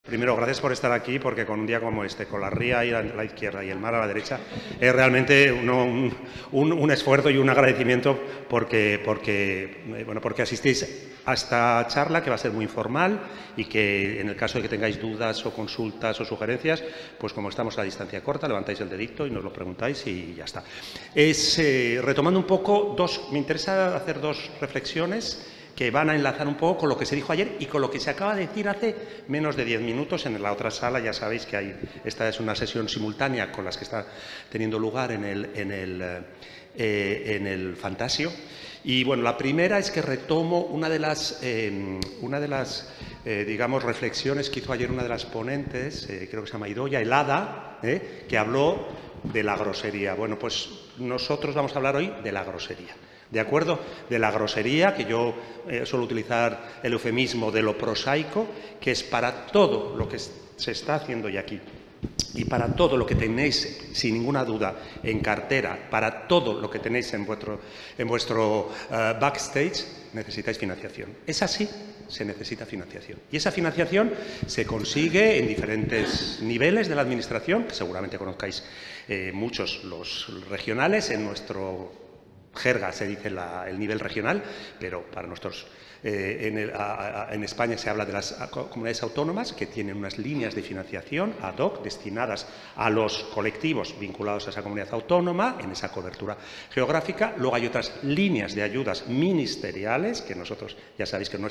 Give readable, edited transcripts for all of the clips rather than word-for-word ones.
Primero, gracias por estar aquí, porque con un día como este, con la ría a la izquierda y el mar a la derecha, es realmente un esfuerzo y un agradecimiento porque asistéis a esta charla, que va a ser muy informal y que, en el caso de que tengáis dudas o consultas o sugerencias, pues como estamos a distancia corta, levantáis el dedito y nos lo preguntáis y ya está. Retomando un poco, me interesa hacer dos reflexiones que van a enlazar un poco con lo que se dijo ayer y con lo que se acaba de decir hace menos de 10 minutos en la otra sala. Ya sabéis que esta es una sesión simultánea con las que está teniendo lugar en el Fantasio. Y bueno, la primera es que retomo una de las digamos, reflexiones que hizo ayer una de las ponentes, creo que se llama Idoia, Helada, que habló de la grosería. Bueno, pues nosotros vamos a hablar hoy de la grosería. ¿De acuerdo? De la grosería, que yo suelo utilizar el eufemismo de lo prosaico, que es para todo lo que se está haciendo hoy aquí y para todo lo que tenéis, sin ninguna duda, en cartera, para todo lo que tenéis en vuestro backstage, necesitáis financiación. Es así, se necesita financiación. Y esa financiación se consigue en diferentes niveles de la Administración, que seguramente conozcáis muchos los regionales. En nuestro jerga se dice el nivel regional, pero para nuestros en España se habla de las comunidades autónomas, que tienen unas líneas de financiación ad hoc destinadas a los colectivos vinculados a esa comunidad autónoma, en esa cobertura geográfica. Luego hay otras líneas de ayudas ministeriales, que nosotros, ya sabéis que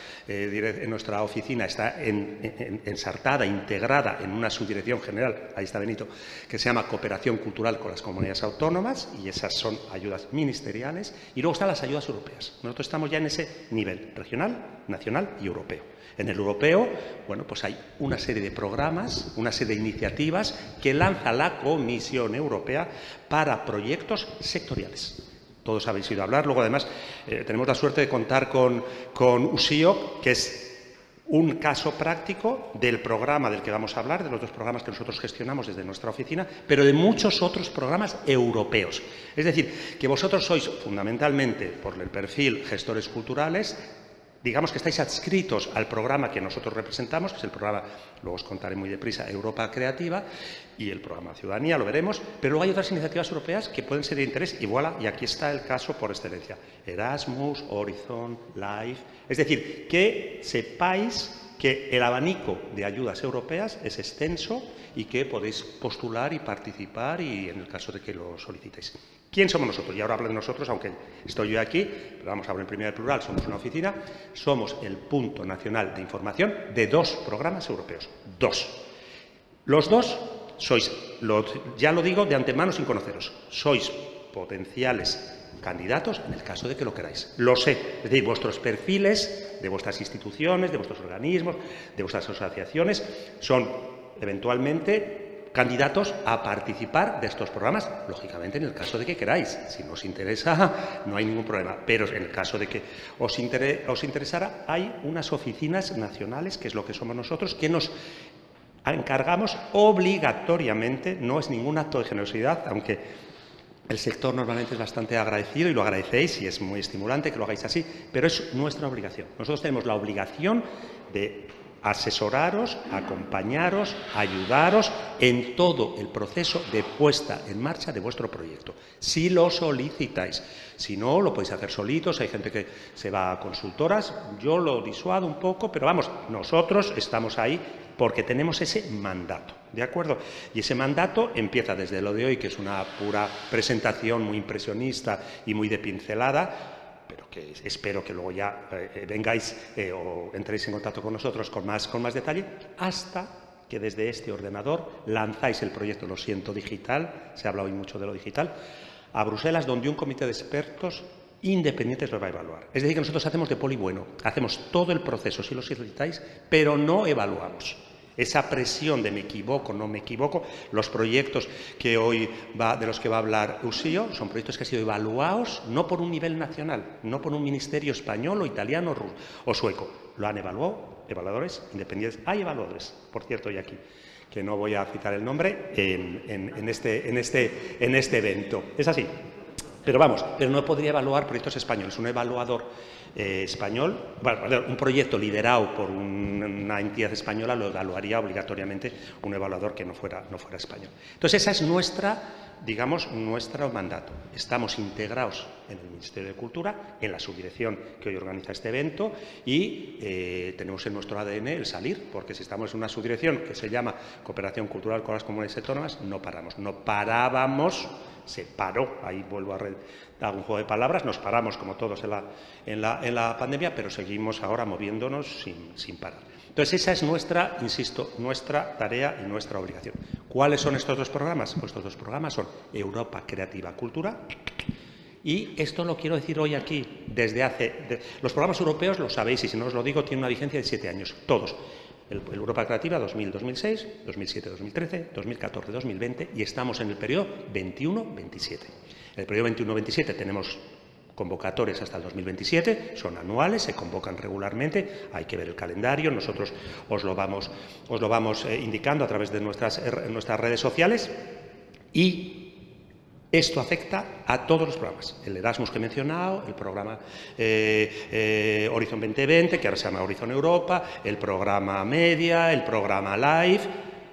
en nuestra oficina está ensartada, integrada en una subdirección general, ahí está Benito, que se llama Cooperación Cultural con las Comunidades Autónomas, y esas son ayudas ministeriales. Y luego están las ayudas europeas. Nosotros estamos ya en ese nivel regional, nacional y europeo. En el europeo, bueno, pues hay una serie de programas, una serie de iniciativas que lanza la Comisión Europea para proyectos sectoriales. Todos habéis oído hablar. Luego, además, tenemos la suerte de contar con USIOC, que es un caso práctico del programa del que vamos a hablar, de los dos programas que nosotros gestionamos desde nuestra oficina, pero de muchos otros programas europeos. Es decir, que vosotros sois fundamentalmente, por el perfil gestores culturales, digamos que estáis adscritos al programa que nosotros representamos, que es el programa, luego os contaré muy deprisa, Europa Creativa, y el programa Ciudadanía, lo veremos, pero luego hay otras iniciativas europeas que pueden ser de interés, y voilà, y aquí está el caso por excelencia. Erasmus, Horizon, LIFE. Es decir, que sepáis que el abanico de ayudas europeas es extenso y que podéis postular y participar, y en el caso de que lo solicitéis. ¿Quién somos nosotros? Y ahora hablo de nosotros, aunque estoy yo aquí, pero vamos a hablar en primer plural, somos una oficina, somos el punto nacional de información de dos programas europeos. Dos. Los dos sois, ya lo digo de antemano sin conoceros, sois potenciales candidatos en el caso de que lo queráis. Lo sé. Es decir, vuestros perfiles de vuestras instituciones, de vuestros organismos, de vuestras asociaciones, son eventualmente candidatos a participar de estos programas, lógicamente en el caso de que queráis. Si no os interesa, no hay ningún problema. Pero en el caso de que os interesara, hay unas oficinas nacionales, que es lo que somos nosotros, que nos encargamos obligatoriamente, no es ningún acto de generosidad, aunque el sector normalmente es bastante agradecido y lo agradecéis y es muy estimulante que lo hagáis así, pero es nuestra obligación. Nosotros tenemos la obligación de asesoraros, acompañaros, ayudaros en todo el proceso de puesta en marcha de vuestro proyecto, si lo solicitáis. Si no, lo podéis hacer solitos, hay gente que se va a consultoras, yo lo disuado un poco, pero vamos, nosotros estamos ahí porque tenemos ese mandato, ¿de acuerdo? Y ese mandato empieza desde lo de hoy, que es una pura presentación muy impresionista y muy de pincelada, pero que espero que luego ya vengáis o entréis en contacto con nosotros con más detalle, hasta que desde este ordenador lanzáis el proyecto, lo siento, digital, se habla hoy mucho de lo digital, a Bruselas, donde un comité de expertos independientes lo va a evaluar. Es decir, que nosotros hacemos de poli bueno, hacemos todo el proceso si lo solicitáis, pero no evaluamos. Esa presión de me equivoco, no me equivoco, los proyectos de los que va a hablar USIO son proyectos que han sido evaluados no por un nivel nacional, no por un ministerio español o italiano o sueco. Lo han evaluado evaluadores independientes. Hay evaluadores, por cierto, hoy aquí, que no voy a citar el nombre, en este evento. Es así. Pero vamos, pero no podría evaluar proyectos españoles. Un evaluador español, bueno, un proyecto liderado por una entidad española lo evaluaría obligatoriamente un evaluador que no fuera español. Entonces, esa es nuestra, digamos, nuestro mandato. Estamos integrados en el Ministerio de Cultura, en la subdirección que hoy organiza este evento y tenemos en nuestro ADN el salir, porque si estamos en una subdirección que se llama Cooperación Cultural con las Comunidades Autónomas, no paramos, no parábamos. Se paró, ahí vuelvo a dar un juego de palabras, nos paramos como todos en la pandemia, pero seguimos ahora moviéndonos sin parar. Entonces, esa es nuestra, insisto, nuestra tarea y nuestra obligación. ¿Cuáles son estos dos programas? Pues estos dos programas son Europa Creativa Cultura y esto lo quiero decir hoy aquí, los programas europeos, lo sabéis y si no os lo digo, tienen una vigencia de 7 años, todos. El Europa Creativa 2000-2006, 2007-2013, 2014-2020 y estamos en el periodo 21-27. En el periodo 21-27 tenemos convocatorias hasta el 2027, son anuales, se convocan regularmente, hay que ver el calendario, nosotros os lo vamos indicando a través de nuestras redes sociales y esto afecta a todos los programas. El Erasmus que he mencionado, el programa Horizon 2020, que ahora se llama Horizon Europa, el programa Media, el programa Live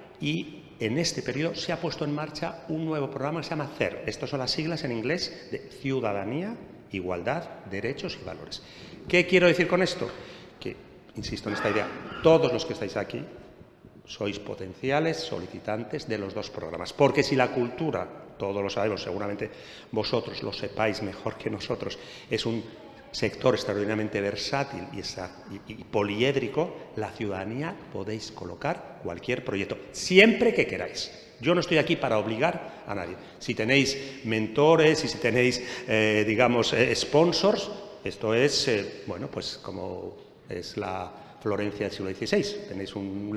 y en este periodo se ha puesto en marcha un nuevo programa que se llama CER. Estas son las siglas en inglés de Ciudadanía, Igualdad, Derechos y Valores. ¿Qué quiero decir con esto? Que, insisto en esta idea, todos los que estáis aquí sois potenciales solicitantes de los dos programas. Porque si la cultura, todos lo sabemos, seguramente vosotros lo sepáis mejor que nosotros, es un sector extraordinariamente versátil y poliédrico, la ciudadanía podéis colocar cualquier proyecto, siempre que queráis. Yo no estoy aquí para obligar a nadie. Si tenéis mentores y si tenéis, digamos, sponsors, esto es, bueno, pues como es la Florencia del siglo XVI. Tenéis un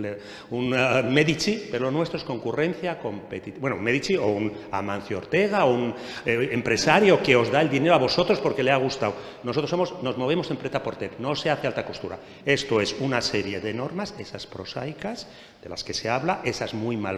Medici, pero lo nuestro es concurrencia competitiva. Bueno, un Medici o un Amancio Ortega o un empresario que os da el dinero a vosotros porque le ha gustado. Nosotros nos movemos en prêt-à-porter, no se hace alta costura. Esto es una serie de normas, esas prosaicas, de las que se habla, esas muy mal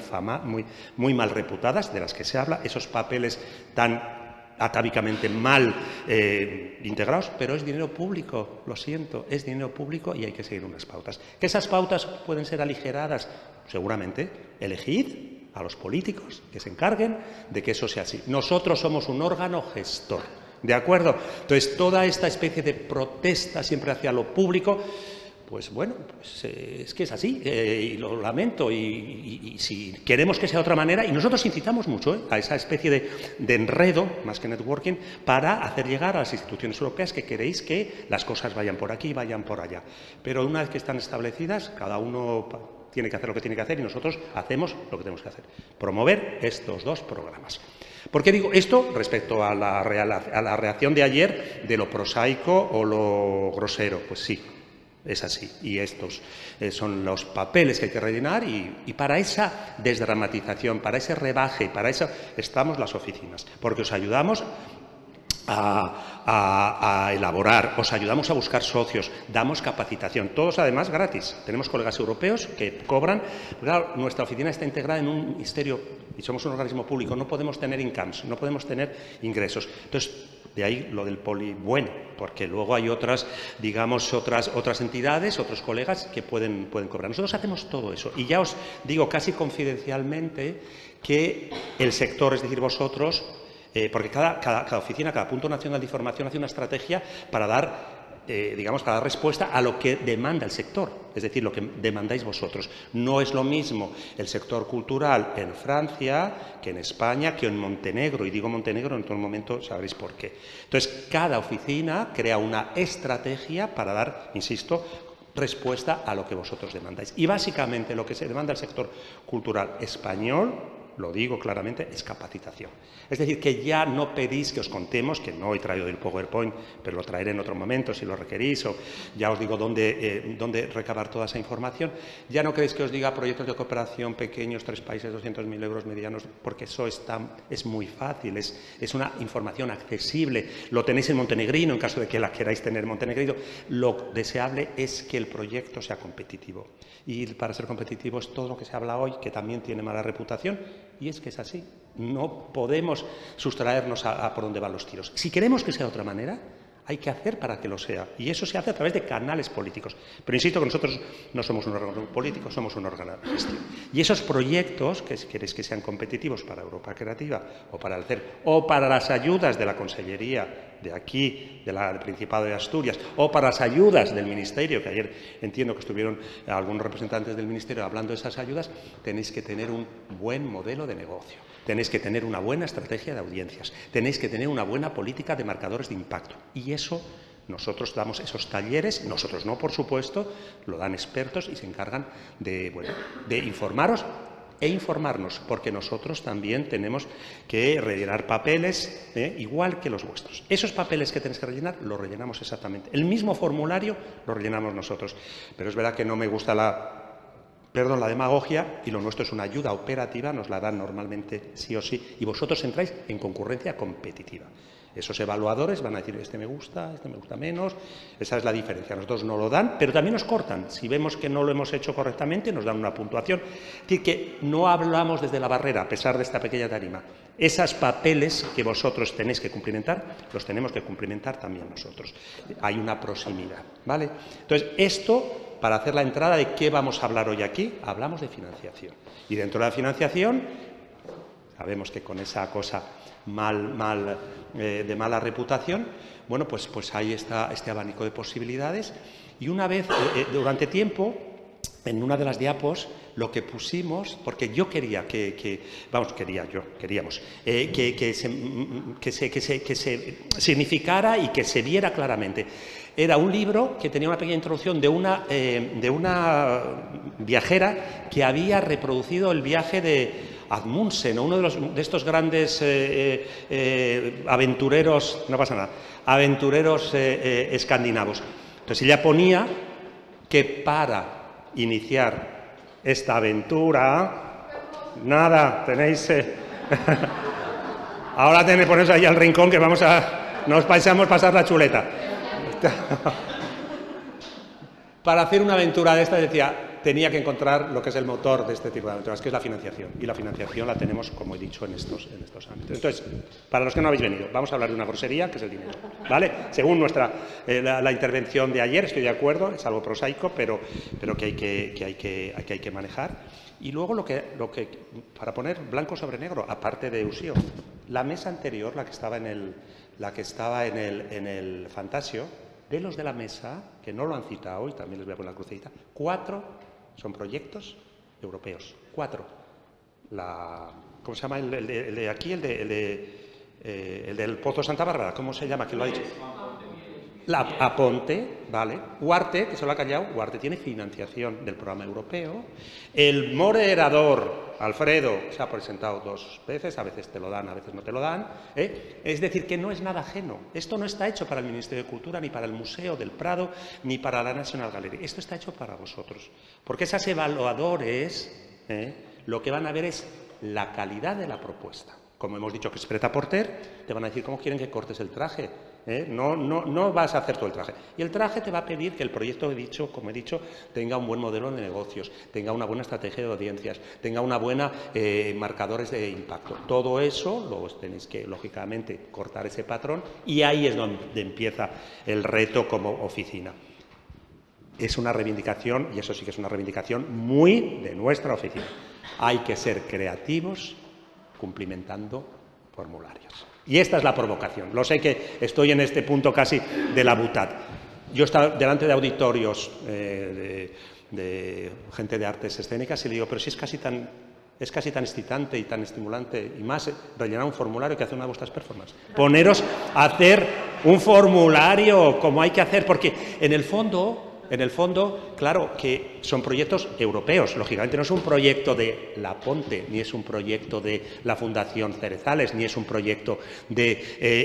reputadas, de las que se habla, esos papeles tan atávicamente mal integrados, pero es dinero público, lo siento, es dinero público y hay que seguir unas pautas. ¿Que esas pautas pueden ser aligeradas? Seguramente. Elegid a los políticos que se encarguen de que eso sea así. Nosotros somos un órgano gestor, ¿de acuerdo? Entonces, toda esta especie de protesta siempre hacia lo público, pues bueno, pues, es que es así, y lo lamento, y si queremos que sea de otra manera, y nosotros incitamos mucho a esa especie de enredo, más que networking, para hacer llegar a las instituciones europeas que queréis que las cosas vayan por aquí, vayan por allá. Pero una vez que están establecidas, cada uno tiene que hacer lo que tiene que hacer y nosotros hacemos lo que tenemos que hacer, promover estos dos programas. ¿Por qué digo esto respecto a la reacción de ayer de lo prosaico o lo grosero? Pues sí. Es así, y estos son los papeles que hay que rellenar y para esa desdramatización, para ese rebaje, para eso estamos las oficinas, porque os ayudamos a elaborar, os ayudamos a buscar socios, damos capacitación, todos además gratis. Tenemos colegas europeos que cobran. Claro, nuestra oficina está integrada en un ministerio y somos un organismo público, no podemos tener incomes, no podemos tener ingresos. Entonces, de ahí lo del poli bueno, porque luego hay otras, digamos, otras entidades, otros colegas que pueden cobrar. Nosotros hacemos todo eso y ya os digo casi confidencialmente que el sector, es decir, vosotros, porque cada oficina, cada punto nacional de información hace una estrategia para dar, digamos, para dar respuesta a lo que demanda el sector, es decir, lo que demandáis vosotros. No es lo mismo el sector cultural en Francia que en España, que en Montenegro, y digo Montenegro en todo momento sabréis por qué. Entonces, cada oficina crea una estrategia para dar, insisto, respuesta a lo que vosotros demandáis. Y básicamente lo que se demanda al sector cultural español, lo digo claramente, es capacitación. Es decir, que ya no pedís que os contemos, que no he traído el PowerPoint, pero lo traeré en otro momento si lo requerís, o ya os digo dónde recabar toda esa información. Ya no queréis que os diga proyectos de cooperación pequeños, 3 países, 200.000 euros, medianos, porque eso es muy fácil, es una información accesible. Lo tenéis en montenegrino, en caso de que la queráis tener en montenegrino. Lo deseable es que el proyecto sea competitivo. Y para ser competitivo es todo lo que se habla hoy, que también tiene mala reputación, Y es que es así. No podemos sustraernos a por dónde van los tiros. Si queremos que sea de otra manera, hay que hacer para que lo sea. Y eso se hace a través de canales políticos. Pero insisto que nosotros no somos un órgano político, somos un órgano de gestión. Y esos proyectos, que si queréis que sean competitivos para Europa Creativa o para el CERC o para las ayudas de la Consellería de aquí, del Principado de Asturias, o para las ayudas del Ministerio, que ayer entiendo que estuvieron algunos representantes del Ministerio hablando de esas ayudas, tenéis que tener un buen modelo de negocio. Tenéis que tener una buena estrategia de audiencias, tenéis que tener una buena política de marcadores de impacto. Y eso, nosotros damos esos talleres, nosotros no, por supuesto, lo dan expertos y se encargan de informaros e informarnos, porque nosotros también tenemos que rellenar papeles, igual que los vuestros. Esos papeles que tenéis que rellenar, los rellenamos exactamente. El mismo formulario lo rellenamos nosotros. Pero es verdad que no me gusta la demagogia, y lo nuestro es una ayuda operativa, nos la dan normalmente sí o sí, y vosotros entráis en concurrencia competitiva. Esos evaluadores van a decir, este me gusta menos, esa es la diferencia. Nosotros no lo dan, pero también nos cortan. Si vemos que no lo hemos hecho correctamente, nos dan una puntuación. Es decir, que no hablamos desde la barrera, a pesar de esta pequeña tarima. Esos papeles que vosotros tenéis que cumplimentar, los tenemos que cumplimentar también nosotros. Hay una proximidad, ¿vale? Entonces, esto, para hacer la entrada de qué vamos a hablar hoy aquí, hablamos de financiación. Y dentro de la financiación, sabemos que con esa cosa de mala reputación, bueno, pues hay este abanico de posibilidades. Y una vez, durante tiempo, en una de las diapos, lo que pusimos, porque yo quería que se significara y que se viera claramente. Era un libro que tenía una pequeña introducción de una viajera que había reproducido el viaje de Amundsen, uno de estos grandes aventureros, no pasa nada, aventureros escandinavos. Entonces ella ponía que para iniciar esta aventura, nada, tenéis... ahora tenéis que poneros ahí al rincón que nos pensamos pasar la chuleta. Para hacer una aventura de esta, decía, tenía que encontrar lo que es el motor de este tipo de aventuras, que es la financiación. Y la financiación la tenemos, como he dicho, en estos ámbitos. Entonces, para los que no habéis venido, vamos a hablar de una grosería, que es el dinero, ¿vale? Según la intervención de ayer, estoy de acuerdo, es algo prosaico, pero que hay que manejar. Y luego para poner blanco sobre negro, aparte de Usío, la mesa anterior, la que estaba en el Fantasio, de los de la mesa, que no lo han citado hoy, también les voy a poner la crucecita, 4 son proyectos europeos. 4. ¿Cómo se llama el de aquí? El del Pozo Santa Bárbara, ¿cómo se llama? ¿Quién lo ha dicho? Aponte, ¿vale? Huarte, que se lo ha callado, Huarte tiene financiación del programa europeo. El moderador, Alfredo, se ha presentado 2 veces, a veces te lo dan, a veces no te lo dan. Es decir, que no es nada ajeno. Esto no está hecho para el Ministerio de Cultura, ni para el Museo del Prado, ni para la National Gallery. Esto está hecho para vosotros. Porque esas evaluadores lo que van a ver es la calidad de la propuesta. Como hemos dicho que es prêt-à-porter, te van a decir cómo quieren que cortes el traje. No vas a hacer todo el traje. Y el traje te va a pedir que el proyecto, como he dicho, tenga un buen modelo de negocios, tenga una buena estrategia de audiencias, tenga una buena marcadores de impacto. Todo eso lo tenéis que, lógicamente, cortar ese patrón, y ahí es donde empieza el reto como oficina. Es una reivindicación, y eso sí que es una reivindicación muy de nuestra oficina. Hay que ser creativos cumplimentando formularios. Y esta es la provocación. Lo sé que estoy en este punto casi de la butad. Yo estaba delante de auditorios de gente de artes escénicas y le digo, pero si es casi tan excitante y tan estimulante, y más rellenar un formulario que hacer una de vuestras performances. Poneros a hacer un formulario como hay que hacer, porque en el fondo, claro que son proyectos europeos. Lógicamente no es un proyecto de La Ponte, ni es un proyecto de la Fundación Cerezales, ni es un proyecto de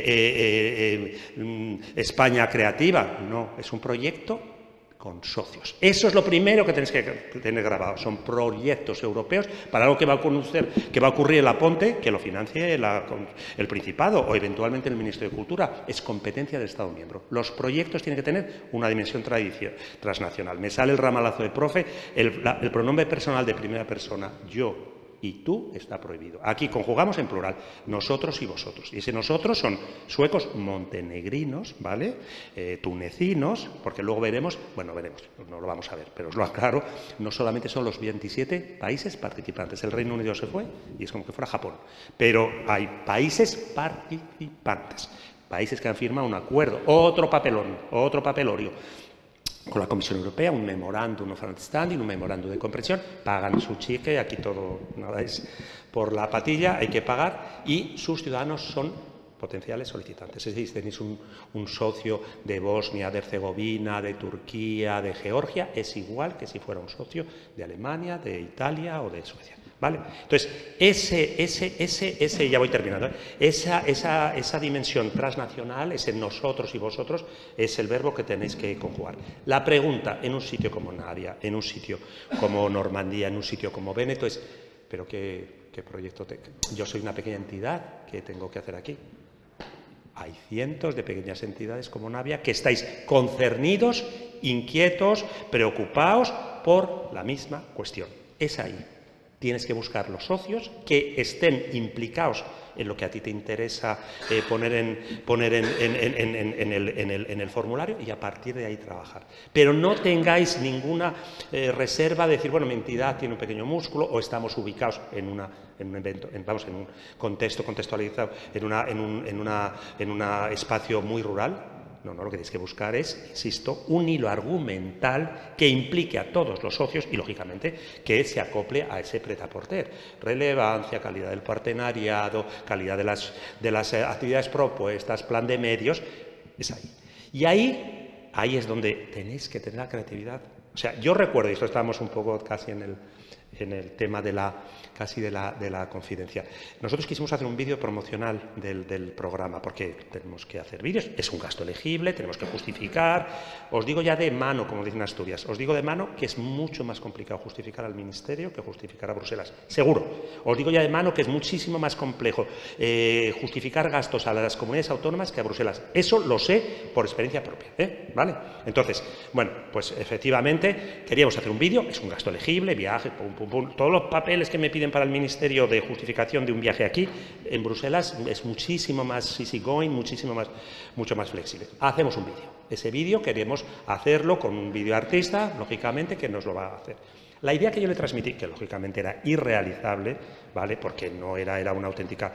España Creativa. No, es un proyecto con socios. Eso es lo primero que tenéis que tener grabado. Son proyectos europeos para algo que va a ocurrir en La Ponte, que lo financie el Principado o eventualmente el Ministerio de Cultura. Es competencia del Estado miembro. Los proyectos tienen que tener una dimensión transnacional. Me sale el ramalazo de profe, el pronombre personal de primera persona, yo, y tú está prohibido. Aquí conjugamos en plural, nosotros y vosotros. Y ese nosotros son suecos montenegrinos, ¿vale? Tunecinos, porque luego veremos, bueno, veremos, no lo vamos a ver, pero os lo aclaro, no solamente son los 27 países participantes. El Reino Unido se fue y es como que fuera Japón. Pero hay países participantes, países que han firmado un acuerdo, otro papelón, otro papelorio, con la Comisión Europea, un memorándum of understanding, un memorándum de comprensión, pagan su chique, aquí todo, nada es por la patilla, hay que pagar, y sus ciudadanos son potenciales solicitantes. Es decir, tenéis un socio de Bosnia, de Herzegovina, de Turquía, de Georgia, es igual que si fuera un socio de Alemania, de Italia o de Suecia. ¿Vale? Entonces, ya voy terminando, esa dimensión transnacional, ese nosotros y vosotros, es el verbo que tenéis que conjugar. La pregunta en un sitio como Navia, en un sitio como Normandía, en un sitio como Véneto es, ¿pero qué proyecto tengo? Yo soy una pequeña entidad, ¿qué tengo que hacer aquí? Hay cientos de pequeñas entidades como Navia que estáis concernidos, inquietos, preocupados por la misma cuestión. Es ahí. Tienes que buscar los socios que estén implicados en lo que a ti te interesa poner en el formulario y a partir de ahí trabajar. Pero no tengáis ninguna reserva de decir, bueno, mi entidad tiene un pequeño músculo o estamos ubicados en un evento, en un contexto contextualizado, en un espacio muy rural. No, lo que tenéis que buscar es, insisto, un hilo argumental que implique a todos los socios y, lógicamente, que se acople a ese prêt-à-porter. Relevancia, calidad del partenariado, calidad de las actividades propuestas, plan de medios, es ahí. Y ahí es donde tenéis que tener la creatividad. O sea, yo recuerdo, y esto estábamos un poco casi en el tema de la confidencia. Nosotros quisimos hacer un vídeo promocional del programa, porque tenemos que hacer vídeos, es un gasto elegible, tenemos que justificar. Os digo ya de mano, como dicen en Asturias, os digo de mano que es mucho más complicado justificar al Ministerio que justificar a Bruselas, seguro. Os digo ya de mano que es muchísimo más complejo justificar gastos a las comunidades autónomas que a Bruselas. Eso lo sé por experiencia propia, ¿vale? Entonces, bueno, pues efectivamente queríamos hacer un vídeo, es un gasto elegible, viaje, pum, pum, pum, todos los papeles que me piden para el Ministerio de justificación de un viaje aquí, en Bruselas, es muchísimo más easygoing, mucho más flexible. Hacemos un vídeo. Ese vídeo queremos hacerlo con un videoartista, lógicamente, que nos lo va a hacer. La idea que yo le transmití, que lógicamente era irrealizable, ¿vale? Porque no era una auténtica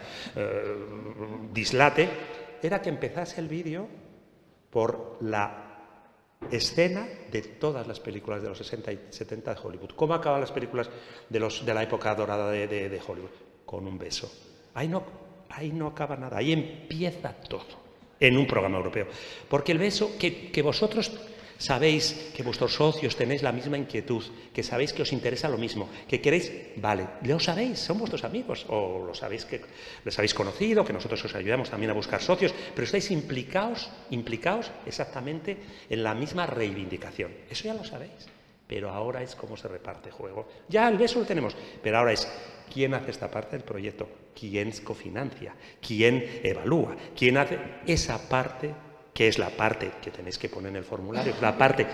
dislate, era que empezase el vídeo por la escena de todas las películas de los 60 y 70 de Hollywood. ¿Cómo acaban las películas de la época dorada de Hollywood? Con un beso. Ahí no acaba nada, ahí empieza todo en un programa europeo. Porque el beso, que vosotros sabéis que vuestros socios tenéis la misma inquietud, que sabéis que os interesa lo mismo, que queréis, vale, lo sabéis, son vuestros amigos, o lo sabéis que les habéis conocido, que nosotros os ayudamos también a buscar socios, pero estáis implicados exactamente en la misma reivindicación. Eso ya lo sabéis, pero ahora es cómo se reparte juego. Ya el beso lo tenemos, pero ahora es quién hace esta parte del proyecto, quién cofinancia, quién evalúa, quién hace esa parte, que es la parte que tenéis que poner en el formulario, la parte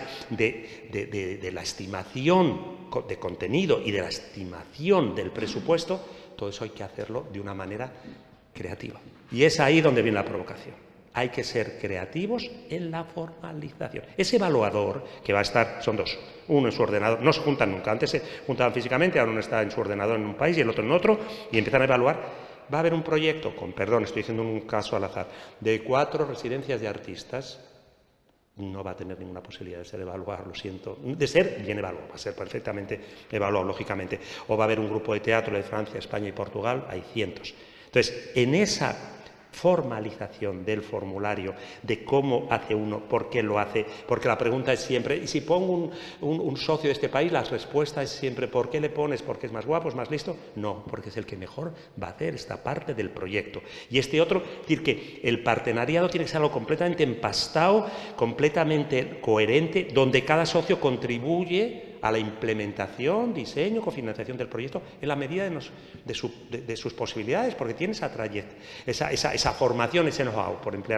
de la estimación de contenido y de la estimación del presupuesto. Todo eso hay que hacerlo de una manera creativa. Y es ahí donde viene la provocación. Hay que ser creativos en la formalización. Ese evaluador que va a estar, son dos, uno en su ordenador, no se juntan nunca, antes se juntaban físicamente, ahora uno está en su ordenador en un país y el otro en otro, y empiezan a evaluar. Va a haber un proyecto, estoy diciendo un caso al azar, de 4 residencias de artistas. No va a tener ninguna posibilidad de ser evaluado, lo siento. De ser bien evaluado, va a ser perfectamente evaluado, lógicamente. O va a haber un grupo de teatro de Francia, España y Portugal, hay cientos. Entonces, en esa formalización del formulario, de cómo hace uno, por qué lo hace, porque la pregunta es siempre, y si pongo un socio de este país, la respuesta es siempre, ¿por qué le pones? ¿Porque es más guapo, es más listo? No, porque es el que mejor va a hacer esta parte del proyecto. Y este otro, es decir, que el partenariado tiene que ser algo completamente empastado, completamente coherente, donde cada socio contribuye a la implementación, diseño, cofinanciación del proyecto en la medida de sus posibilidades, porque tiene esa formación, ese know-how, por emplear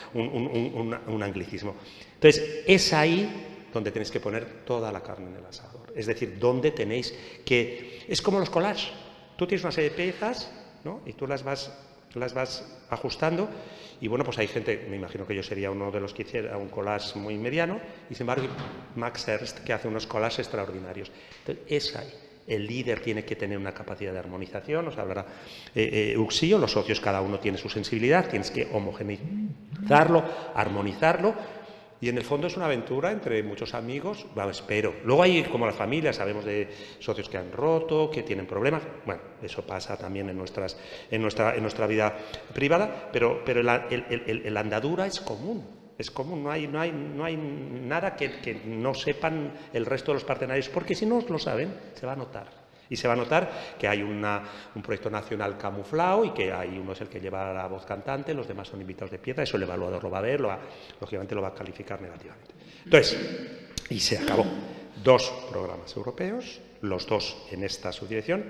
un anglicismo. Entonces, es ahí donde tenéis que poner toda la carne en el asador. Es decir, donde tenéis que... Es como los collages. Tú tienes una serie de piezas, ¿no? Y tú las vas ajustando y, bueno, pues hay gente, me imagino que yo sería uno de los que hiciera un collage muy mediano, y sin embargo Max Ernst, que hace unos collages extraordinarios. Entonces, el líder tiene que tener una capacidad de armonización, nos hablará Uxío, los socios cada uno tiene su sensibilidad, tienes que homogeneizarlo, armonizarlo, y en el fondo es una aventura entre muchos amigos, espero. Luego hay, como la familia, sabemos de socios que han roto, que tienen problemas, bueno, eso pasa también en nuestra vida privada, pero la andadura es común. Es común, no hay nada que no sepan el resto de los partenarios, porque si no lo saben, se va a notar. Y se va a notar que hay un proyecto nacional camuflado y que hay uno es el que lleva la voz cantante, los demás son invitados de pieza, eso el evaluador lo va a ver, lógicamente lo va a calificar negativamente. Entonces, y se acabó. 2 programas europeos, los 2 en esta subdirección,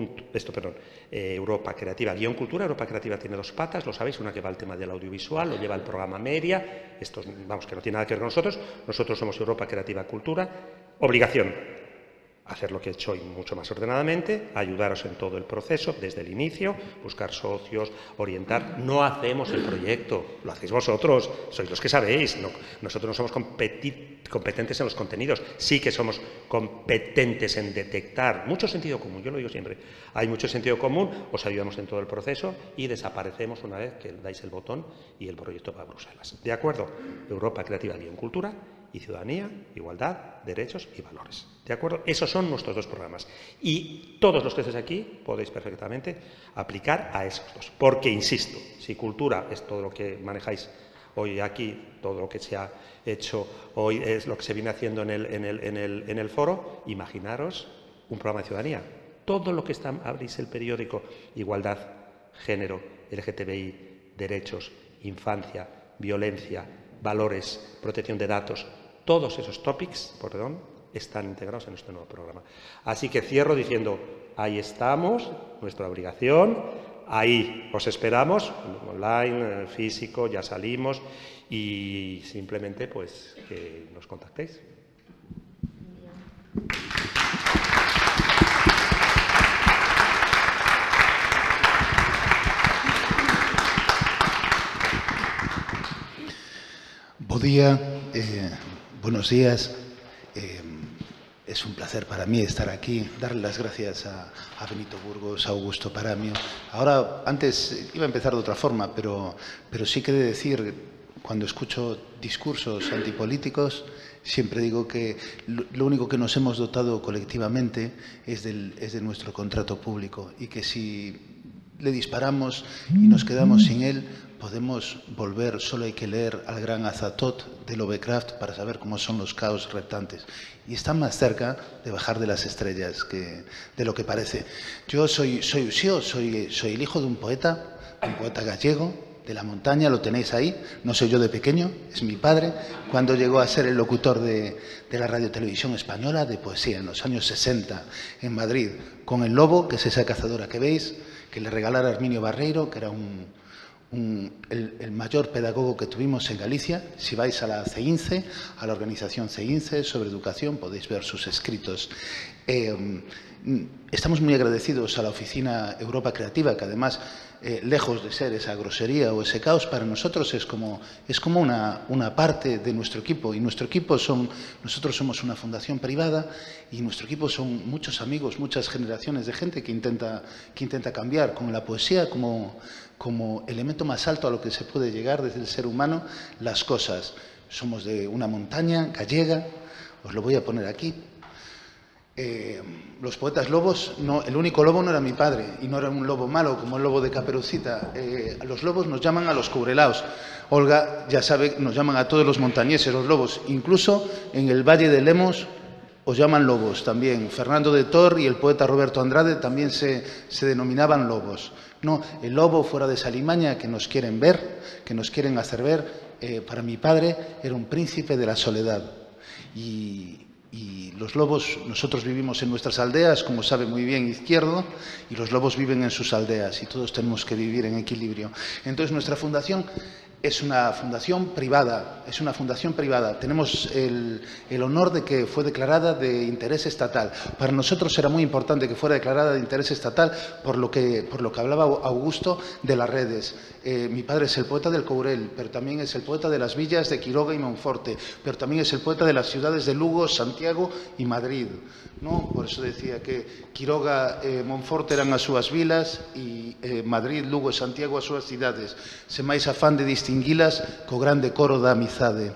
Europa Creativa, guión cultura. Europa Creativa tiene 2 patas, lo sabéis, una que va al tema del audiovisual, lo lleva el programa Media, esto, vamos, que no tiene nada que ver con nosotros somos Europa Creativa Cultura, obligación. Hacer lo que he hecho y mucho más ordenadamente, ayudaros en todo el proceso, desde el inicio, buscar socios, orientar. No hacemos el proyecto, lo hacéis vosotros, sois los que sabéis. No, nosotros no somos competentes en los contenidos, sí que somos competentes en detectar. Mucho sentido común, yo lo digo siempre. Hay mucho sentido común, os ayudamos en todo el proceso y desaparecemos una vez que dais el botón y el proyecto va a Bruselas. ¿De acuerdo? Europa Creativa y en Cultura. Y ciudadanía, igualdad, derechos y valores. ¿De acuerdo? Esos son nuestros 2 programas. Y todos los que estéis aquí podéis perfectamente aplicar a esos 2. Porque, insisto, si cultura es todo lo que manejáis hoy aquí, todo lo que se ha hecho hoy es lo que se viene haciendo en el foro, imaginaros un programa de ciudadanía. Todo lo que abrís el periódico, igualdad, género, LGTBI, derechos, infancia, violencia, valores, protección de datos, todos esos topics, están integrados en este nuevo programa. Así que cierro diciendo, ahí estamos, nuestra obligación, ahí os esperamos, online, físico, ya salimos, y simplemente pues que nos contactéis. Buenos días. Es un placer para mí estar aquí, darle las gracias a Benito Burgos, a Augusto Paramio. Ahora, antes iba a empezar de otra forma, pero sí que he de decir, cuando escucho discursos antipolíticos, siempre digo que lo único que nos hemos dotado colectivamente es de nuestro contrato público, y que si le disparamos y nos quedamos sin él, podemos volver. Solo hay que leer al gran Azatot de Lovecraft para saber cómo son los caos reptantes. Y están más cerca de bajar de las estrellas de lo que parece. Yo soy Uxío, soy el hijo de un poeta gallego, de la montaña, lo tenéis ahí. No soy yo de pequeño, es mi padre, cuando llegó a ser el locutor de la Radio-Televisión Española, de poesía, en los años 60, en Madrid, con El Lobo, que es esa cazadora que veis, que le regalara Herminio Barreiro, que era el mayor pedagogo que tuvimos en Galicia. Si vais a la CEINCE, a la organización CEINCE sobre educación, podéis ver sus escritos. Estamos muy agradecidos a la Oficina Europa Creativa, que además, lejos de ser esa grosería o ese caos, para nosotros es como una parte de nuestro equipo. Y nuestro equipo nosotros somos una fundación privada, y nuestro equipo son muchos amigos, muchas generaciones de gente que intenta cambiar con la poesía como elemento más alto a lo que se puede llegar desde el ser humano las cosas. Somos de una montaña gallega, os lo voy a poner aquí. Los poetas lobos, el único lobo no era mi padre, y no era un lobo malo como el lobo de Caperucita. Los lobos nos llaman a los cubrelaos. Olga ya sabe, nos llaman a todos los montañeses los lobos. Incluso en el Valle de Lemos os llaman lobos también. Fernando de Tor y el poeta Roberto Andrade también se denominaban lobos. No, el lobo fuera de Salimaña, que nos quieren ver, que nos quieren hacer ver, para mi padre era un príncipe de la soledad. Y los lobos, nosotros vivimos en nuestras aldeas, como sabe muy bien Izquierdo, y los lobos viven en sus aldeas, y todos tenemos que vivir en equilibrio. Entonces, nuestra fundación es una fundación privada, Tenemos el honor de que fue declarada de interés estatal. Para nosotros era muy importante que fuera declarada de interés estatal por lo que hablaba Augusto de las redes. Mi padre es el poeta del Courel, pero también es el poeta de las villas de Quiroga y Monforte, pero también es el poeta de las ciudades de Lugo, Santiago y Madrid, ¿no? Por eso decía que Quiroga e Monforte eran as súas vilas e Madrid, Lugo e Santiago as súas cidades, sen máis afán de distinguilas co grande coro da amizade.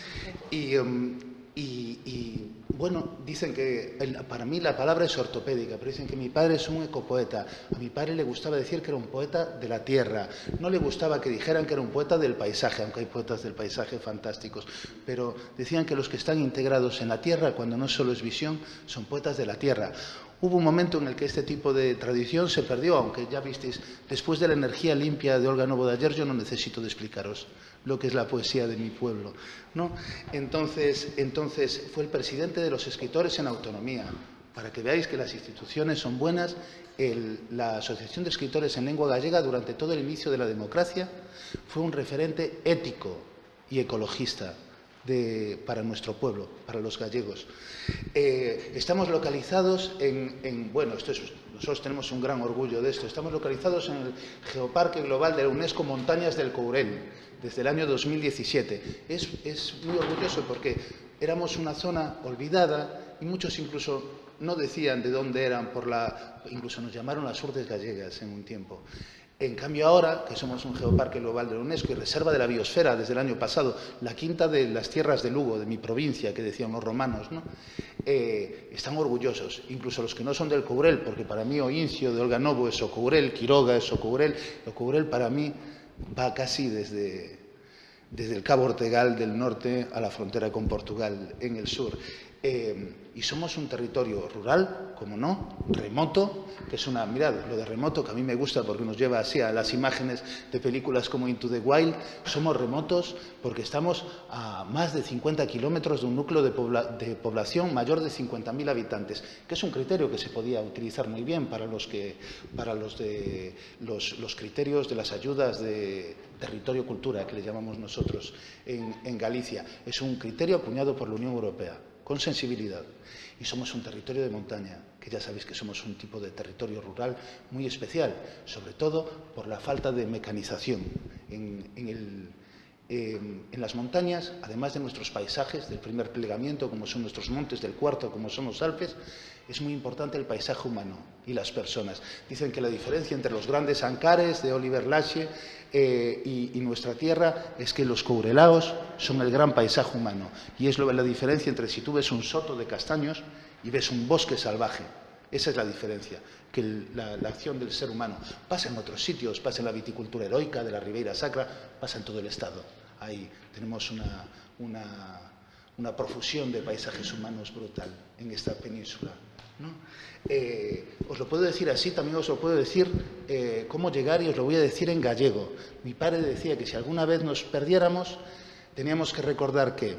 Bueno, dicen que para mí la palabra es ortopédica, pero dicen que mi padre es un ecopoeta. A mi padre le gustaba decir que era un poeta de la tierra. No le gustaba que dijeran que era un poeta del paisaje, aunque hay poetas del paisaje fantásticos. Pero decían que los que están integrados en la tierra, cuando no solo es visión, son poetas de la tierra. Hubo un momento en el que este tipo de tradición se perdió, aunque ya visteis, después de la energía limpia de Olga Novo de ayer, yo no necesito de explicaros lo que es la poesía de mi pueblo, ¿no? Entonces fue el presidente de los escritores en autonomía. Para que veáis que las instituciones son buenas, la Asociación de Escritores en Lengua Gallega, durante todo el inicio de la democracia, fue un referente ético y ecologista para nuestro pueblo, para los gallegos. Estamos localizados bueno, nosotros tenemos un gran orgullo de esto, estamos localizados en el Geoparque Global de la UNESCO Montañas del Courel, desde el año 2017. Es muy orgulloso porque éramos una zona olvidada y muchos incluso no decían de dónde eran, incluso nos llamaron las Urdes gallegas en un tiempo. En cambio ahora, que somos un geoparque global de la UNESCO y reserva de la biosfera desde el año pasado, la quinta de las tierras de Lugo, de mi provincia, que decían los romanos, ¿no? Están orgullosos, incluso los que no son del Courel, porque para mí o Incio de Olga Novo es o Courel, Quiroga es o Courel. El Courel para mí va casi desde el Cabo Ortegal del norte a la frontera con Portugal en el sur. Y somos un territorio rural, como no, remoto, que es mirad, lo de remoto que a mí me gusta porque nos lleva así a las imágenes de películas como Into the Wild. Somos remotos porque estamos a más de 50 kilómetros de un núcleo de población mayor de 50.000 habitantes, que es un criterio que se podía utilizar muy bien para los criterios de las ayudas de territorio cultura, que le llamamos nosotros en Galicia. Es un criterio acuñado por la Unión Europea, con sensibilidad. Y somos un territorio de montaña, que ya sabéis que somos un tipo de territorio rural muy especial, sobre todo por la falta de mecanización. En las montañas, además de nuestros paisajes del primer plegamiento, como son nuestros montes, del cuarto, como son los Alpes, es muy importante el paisaje humano y las personas. Dicen que la diferencia entre los grandes ancares de Oliver Lache y nuestra tierra es que los courelaos son el gran paisaje humano. Y es la diferencia entre si tú ves un soto de castaños y ves un bosque salvaje. Esa es la diferencia, que la acción del ser humano pasa en otros sitios, pasa en la viticultura heroica de la Ribeira Sacra, pasa en todo el Estado. Ahí tenemos una profusión de paisajes humanos brutal en esta península, ¿no? Os lo puedo decir así, también os lo puedo decir cómo llegar, y os lo voy a decir en gallego. Mi padre decía que si alguna vez nos perdiéramos, teníamos que recordar que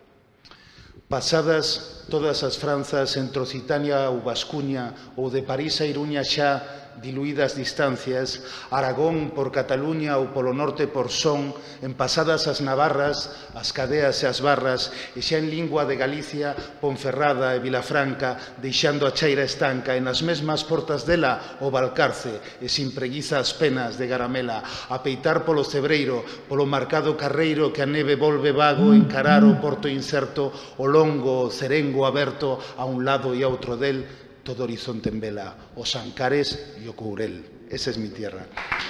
pasadas todas as Franzas entre Occitania ou Vascuña ou de París a Iruña xa diluídas distancias, Aragón por Cataluña ou polo norte por Son, en pasadas as Navarras, as Cadeas e as Barras, e xa en lingua de Galicia, Ponferrada e Vilafranca, deixando a chaira estanca, e nas mesmas portas dela o Valcarce, e sin preguiza as penas de Garamela, a peitar polo Cebreiro, polo marcado carreiro que a neve volve vago, encarar o porto incerto, o longo, o cerengo aberto a un lado e a outro del, todo horizonte en vela, os Ancares e o Courel. Esa es mi tierra.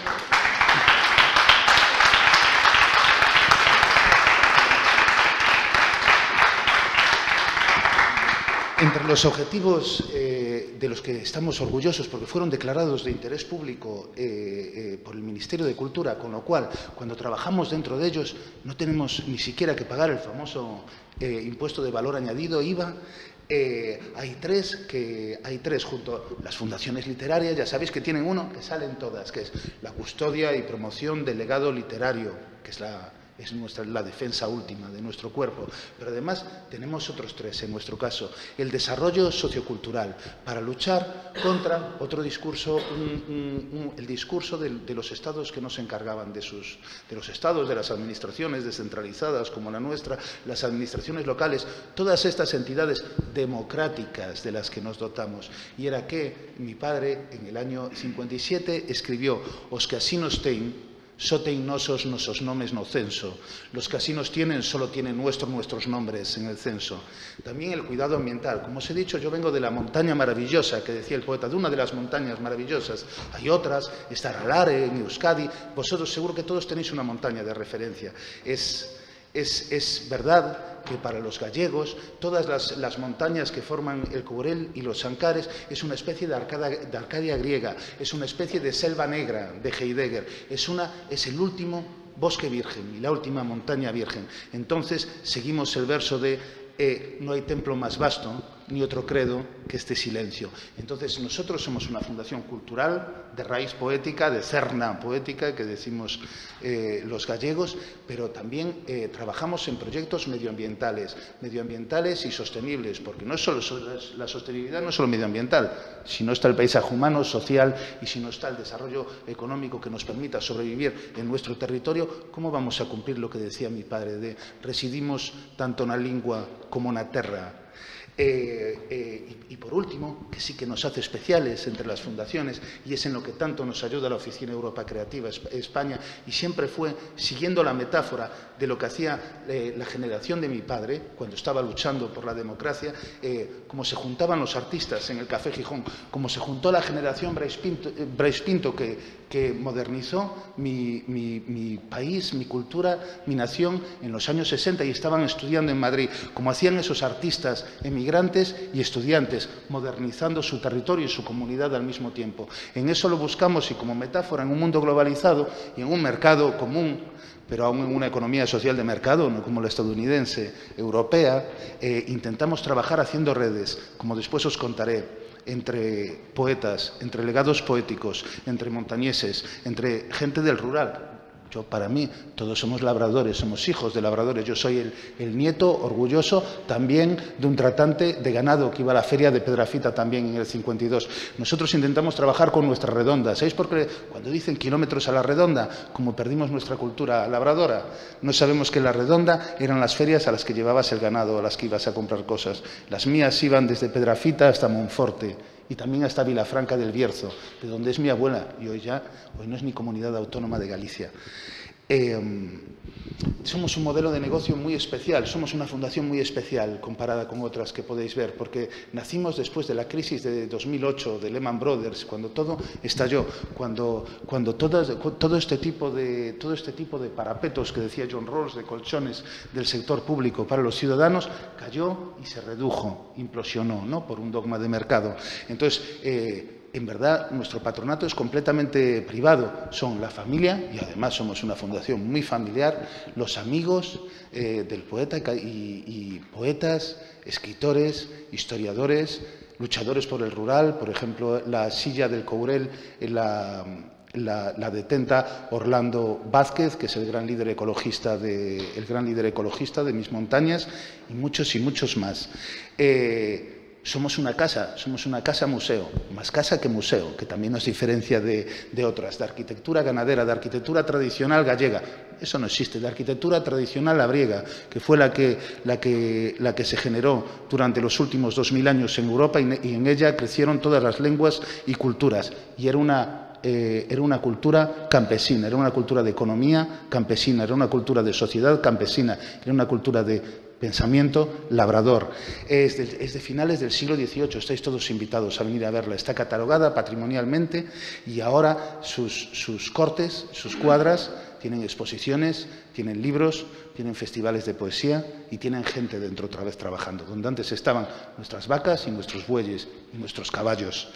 Entre los objetivos de los que estamos orgullosos, porque fueron declarados de interés público por el Ministerio de Cultura, con lo cual, cuando trabajamos dentro de ellos, no tenemos ni siquiera que pagar el famoso impuesto de valor añadido, IVA. Hay tres junto a las fundaciones literarias, ya sabéis que tienen uno que salen todas, que es la custodia y promoción del legado literario, que es es la defensa última de nuestro cuerpo, pero además tenemos otros tres en nuestro caso. El desarrollo sociocultural, para luchar contra otro discurso, el discurso de los estados que no se encargaban de los estados, de las administraciones descentralizadas como la nuestra, las administraciones locales, todas estas entidades democráticas de las que nos dotamos. Y era que mi padre en el año 57 escribió: «Os casinos ten, só ten nosos nomes no censo. Los casinos solo tienen nuestros nombres en el censo». También el cuidado ambiental. Como os he dicho, yo vengo de la montaña maravillosa, que decía el poeta, de una de las montañas maravillosas. Hay otras, está Aralare, en Euskadi. Vosotros seguro que todos tenéis una montaña de referencia. Es verdad que para los gallegos todas las montañas que forman el Courel y los Ancares es una especie de Arcadia griega, es una especie de selva negra de Heidegger, es el último bosque virgen y la última montaña virgen. Entonces seguimos el verso de no hay templo más vasto ni otro credo que este silencio. Entonces nosotros somos una fundación cultural de raíz poética, de cerna poética, que decimos los gallegos, pero también trabajamos en proyectos medioambientales y sostenibles, porque no es solo la sostenibilidad, no es solo medioambiental, si no está el paisaje humano, social, y si no está el desarrollo económico que nos permita sobrevivir en nuestro territorio, ¿cómo vamos a cumplir lo que decía mi padre de residimos tanto na lingua como na terra? Y por último, que sí que nos hace especiales entre las fundaciones, y es en lo que tanto nos ayuda la Oficina Europa Creativa España, y siempre fue siguiendo la metáfora de lo que hacía la generación de mi padre cuando estaba luchando por la democracia, como se juntaban los artistas en el Café Gijón, como se juntó la generación Brais Pinto que modernizó mi país, mi cultura, mi nación en los años 60 y estaban estudiando en Madrid, como hacían esos artistas emigrantes y estudiantes, modernizando su territorio y su comunidad al mismo tiempo. En eso lo buscamos, y como metáfora, en un mundo globalizado y en un mercado común, pero aún en una economía social de mercado, no como la estadounidense, europea, intentamos trabajar haciendo redes, como después os contaré, entre poetas, entre legados poéticos, entre montañeses, entre gente del rural. Para mí, todos somos labradores, somos hijos de labradores. Yo soy el nieto orgulloso también de un tratante de ganado que iba a la feria de Pedrafita también en el 52. Nosotros intentamos trabajar con nuestra redonda. ¿Sabéis por qué? Cuando dicen kilómetros a la redonda, como perdimos nuestra cultura labradora, no sabemos que la redonda eran las ferias a las que llevabas el ganado, a las que ibas a comprar cosas. Las mías iban desde Pedrafita hasta Monforte, y también hasta Vilafranca del Bierzo, de donde es mi abuela, y hoy no es ni comunidad autónoma de Galicia. Somos un modelo de negocio muy especial, somos una fundación muy especial comparada con otras que podéis ver, porque nacimos después de la crisis de 2008 de Lehman Brothers, cuando todo estalló, cuando todo este tipo de parapetos que decía John Rawls, de colchones del sector público para los ciudadanos, cayó y se redujo, implosionó, ¿no?, por un dogma de mercado. Entonces, en verdad, nuestro patronato es completamente privado. Son la familia, y además somos una fundación muy familiar, los amigos del poeta y poetas, escritores, historiadores, luchadores por el rural. Por ejemplo, la silla del Courel, la detenta Orlando Vázquez, que es el gran líder ecologista de mis montañas, y muchos más. Somos una casa museo, más casa que museo, que también nos diferencia de otras, de arquitectura ganadera, de arquitectura tradicional gallega. Eso no existe, de arquitectura tradicional labriega, que fue la que se generó durante los últimos 2000 años en Europa, y en ella crecieron todas las lenguas y culturas, y era una cultura campesina, era una cultura de economía campesina, era una cultura de sociedad campesina, era una cultura de pensamiento labrador. Es de finales del siglo XVIII, estáis todos invitados a venir a verla. Está catalogada patrimonialmente, y ahora sus cortes, sus cuadras, tienen exposiciones, tienen libros, tienen festivales de poesía y tienen gente dentro otra vez trabajando, donde antes estaban nuestras vacas y nuestros bueyes y nuestros caballos.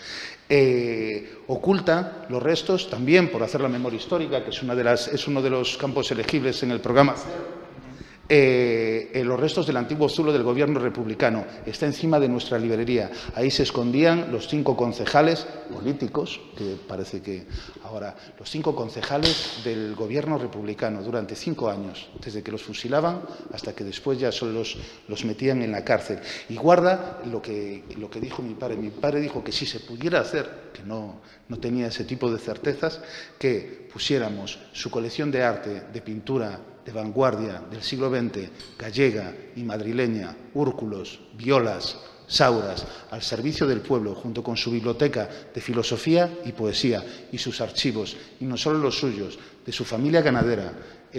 Oculta los restos también por hacer la memoria histórica, que es uno de los campos elegibles en el programa. Los restos del antiguo zulo del gobierno republicano. Está encima de nuestra librería. Ahí se escondían los 5 concejales políticos, que parece que ahora, los 5 concejales del gobierno republicano durante 5 años, desde que los fusilaban hasta que después ya solo los metían en la cárcel. Y guarda lo que dijo mi padre. Mi padre dijo que si se pudiera hacer, que no tenía ese tipo de certezas, que pusiéramos su colección de arte, de pintura, de vanguardia del siglo XX, gallega y madrileña, Úrculos, Violas, Sauras, al servicio del pueblo, junto con su biblioteca de filosofía y poesía y sus archivos, y no solo los suyos, de su familia ganadera,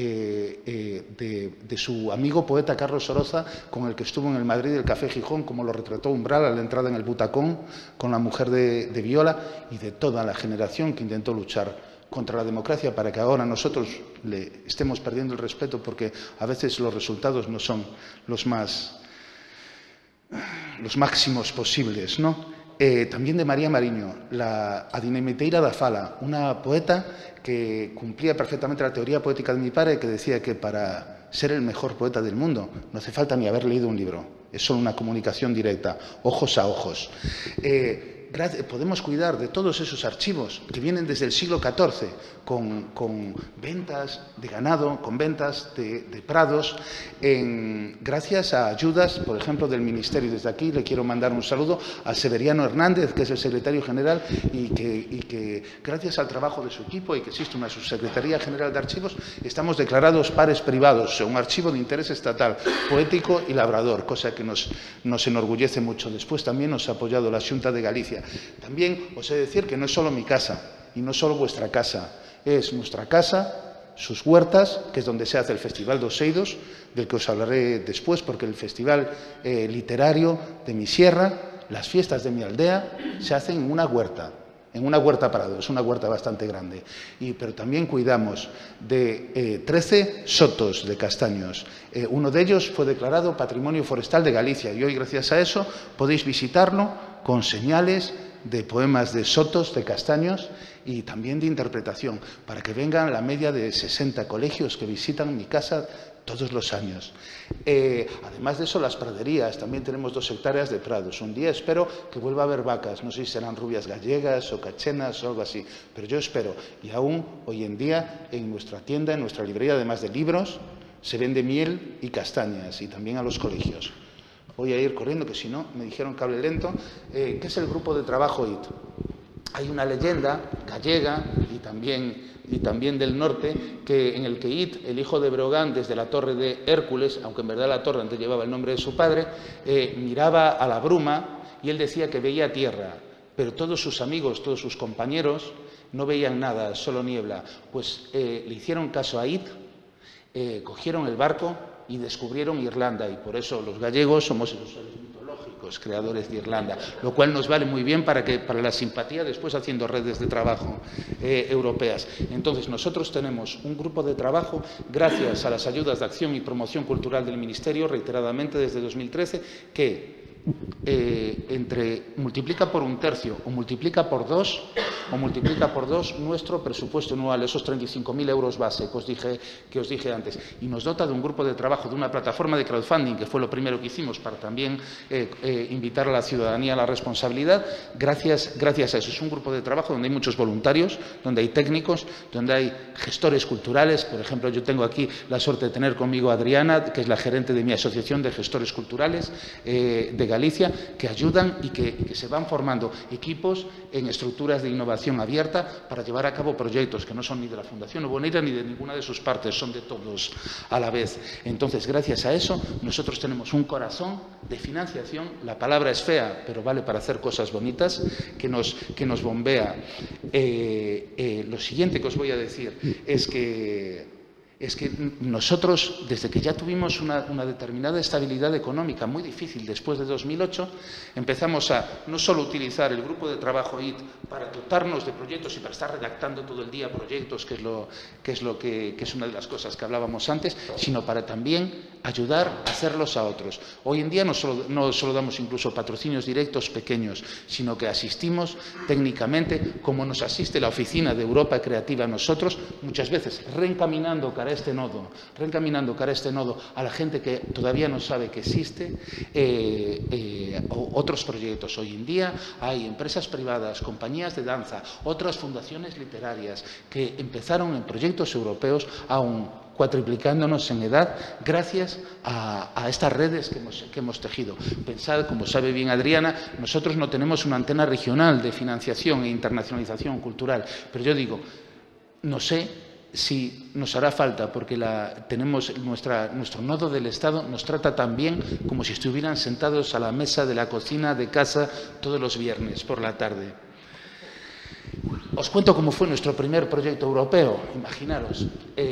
de su amigo poeta Carlos Soroza, con el que estuvo en el Madrid del Café Gijón, como lo retrató Umbral a la entrada en el Butacón, con la mujer de Viola, y de toda la generación que intentó luchar contra la democracia para que ahora nosotros le estemos perdiendo el respeto, porque a veces los resultados no son los máximos posibles, ¿no? También de María Mariño, la Adinamiteira da Fala, una poeta que cumplía perfectamente la teoría poética de mi padre, que decía que para ser el mejor poeta del mundo no hace falta ni haber leído un libro, es solo una comunicación directa, ojos a ojos. Podemos cuidar de todos esos archivos que vienen desde el siglo XIV, con ventas de ganado, con ventas de prados, gracias a ayudas, por ejemplo, del Ministerio. Desde aquí le quiero mandar un saludo a Severiano Hernández, que es el secretario general, y que gracias al trabajo de su equipo y que existe una subsecretaría general de archivos, estamos declarados pares privados, un archivo de interés estatal, poético y labrador, cosa que nos enorgullece mucho. Después también nos ha apoyado la Xunta de Galicia. También os he de decir que no es solo mi casa y no es solo vuestra casa, es nuestra casa, sus huertas, que es donde se hace el Festival dos Eidos, del que os hablaré después, porque el festival literario de mi sierra, las fiestas de mi aldea, se hacen en una huerta Prado, es una huerta bastante grande. Pero también cuidamos de 13 sotos de castaños. Uno de ellos fue declarado Patrimonio Forestal de Galicia y hoy, gracias a eso, podéis visitarlo con señales de poemas de sotos, de castaños y también de interpretación, para que vengan la media de 60 colegios que visitan mi casa todos los años. Además de eso, las praderías. También tenemos 2 hectáreas de prados. Un día espero que vuelva a haber vacas. No sé si serán rubias gallegas o cachenas o algo así, pero yo espero. Y aún hoy en día en nuestra tienda, en nuestra librería, además de libros, se vende miel y castañas, y también a los colegios. Voy a ir corriendo, que si no, me dijeron que hable lento. ¿Qué es el grupo de trabajo IT? Hay una leyenda gallega y también del norte, en el que IT, el hijo de Brogan, desde la torre de Hércules, aunque en verdad la torre antes llevaba el nombre de su padre, miraba a la bruma y él decía que veía tierra, pero todos sus amigos, todos sus compañeros no veían nada, solo niebla. Pues le hicieron caso a IT, cogieron el barco y descubrieron Irlanda, y por eso los gallegos somos los mitológicos creadores de Irlanda, lo cual nos vale muy bien para la simpatía después haciendo redes de trabajo europeas. Entonces nosotros tenemos un grupo de trabajo gracias a las ayudas de acción y promoción cultural del Ministerio, reiteradamente desde 2013, que multiplica por 1/3 o multiplica por 2 nuestro presupuesto anual, esos 35.000 euros base que os dije antes, y nos dota de un grupo de trabajo, de una plataforma de crowdfunding, que fue lo primero que hicimos para también invitar a la ciudadanía a la responsabilidad. Gracias a eso, es un grupo de trabajo donde hay muchos voluntarios, donde hay técnicos, donde hay gestores culturales. Por ejemplo, yo tengo aquí la suerte de tener conmigo a Adriana, que es la gerente de mi asociación de gestores culturales de Galicia, que ayudan y que se van formando equipos en estructuras de innovación abierta para llevar a cabo proyectos que no son ni de la Fundación Oboneira ni de ninguna de sus partes, son de todos a la vez. Entonces, gracias a eso, nosotros tenemos un corazón de financiación, la palabra es fea, pero vale para hacer cosas bonitas, que nos bombea. Lo siguiente que os voy a decir es que nosotros, desde que ya tuvimos una determinada estabilidad económica muy difícil después de 2008, empezamos a no solo utilizar el grupo de trabajo IT para dotarnos de proyectos y para estar redactando todo el día proyectos, que es una de las cosas que hablábamos antes, sino para también ayudar a hacerlos a otros. Hoy en día no solo damos incluso patrocinios directos pequeños, sino que asistimos técnicamente, como nos asiste la Oficina de Europa Creativa a nosotros, muchas veces reencaminando cara a este nodo a la gente que todavía no sabe que existe, otros proyectos. Hoy en día hay empresas privadas, compañías de danza, otras fundaciones literarias que empezaron en proyectos europeos aún cuatriplicándonos en edad gracias a estas redes que hemos tejido. Pensad, como sabe bien Adriana, nosotros no tenemos una antena regional de financiación e internacionalización cultural, pero yo digo, no sé si nos hará falta, porque tenemos nuestro nodo del Estado nos trata tan bien como si estuvieran sentados a la mesa de la cocina de casa todos los viernes por la tarde. Os cuento cómo fue nuestro primer proyecto europeo. Imaginaros,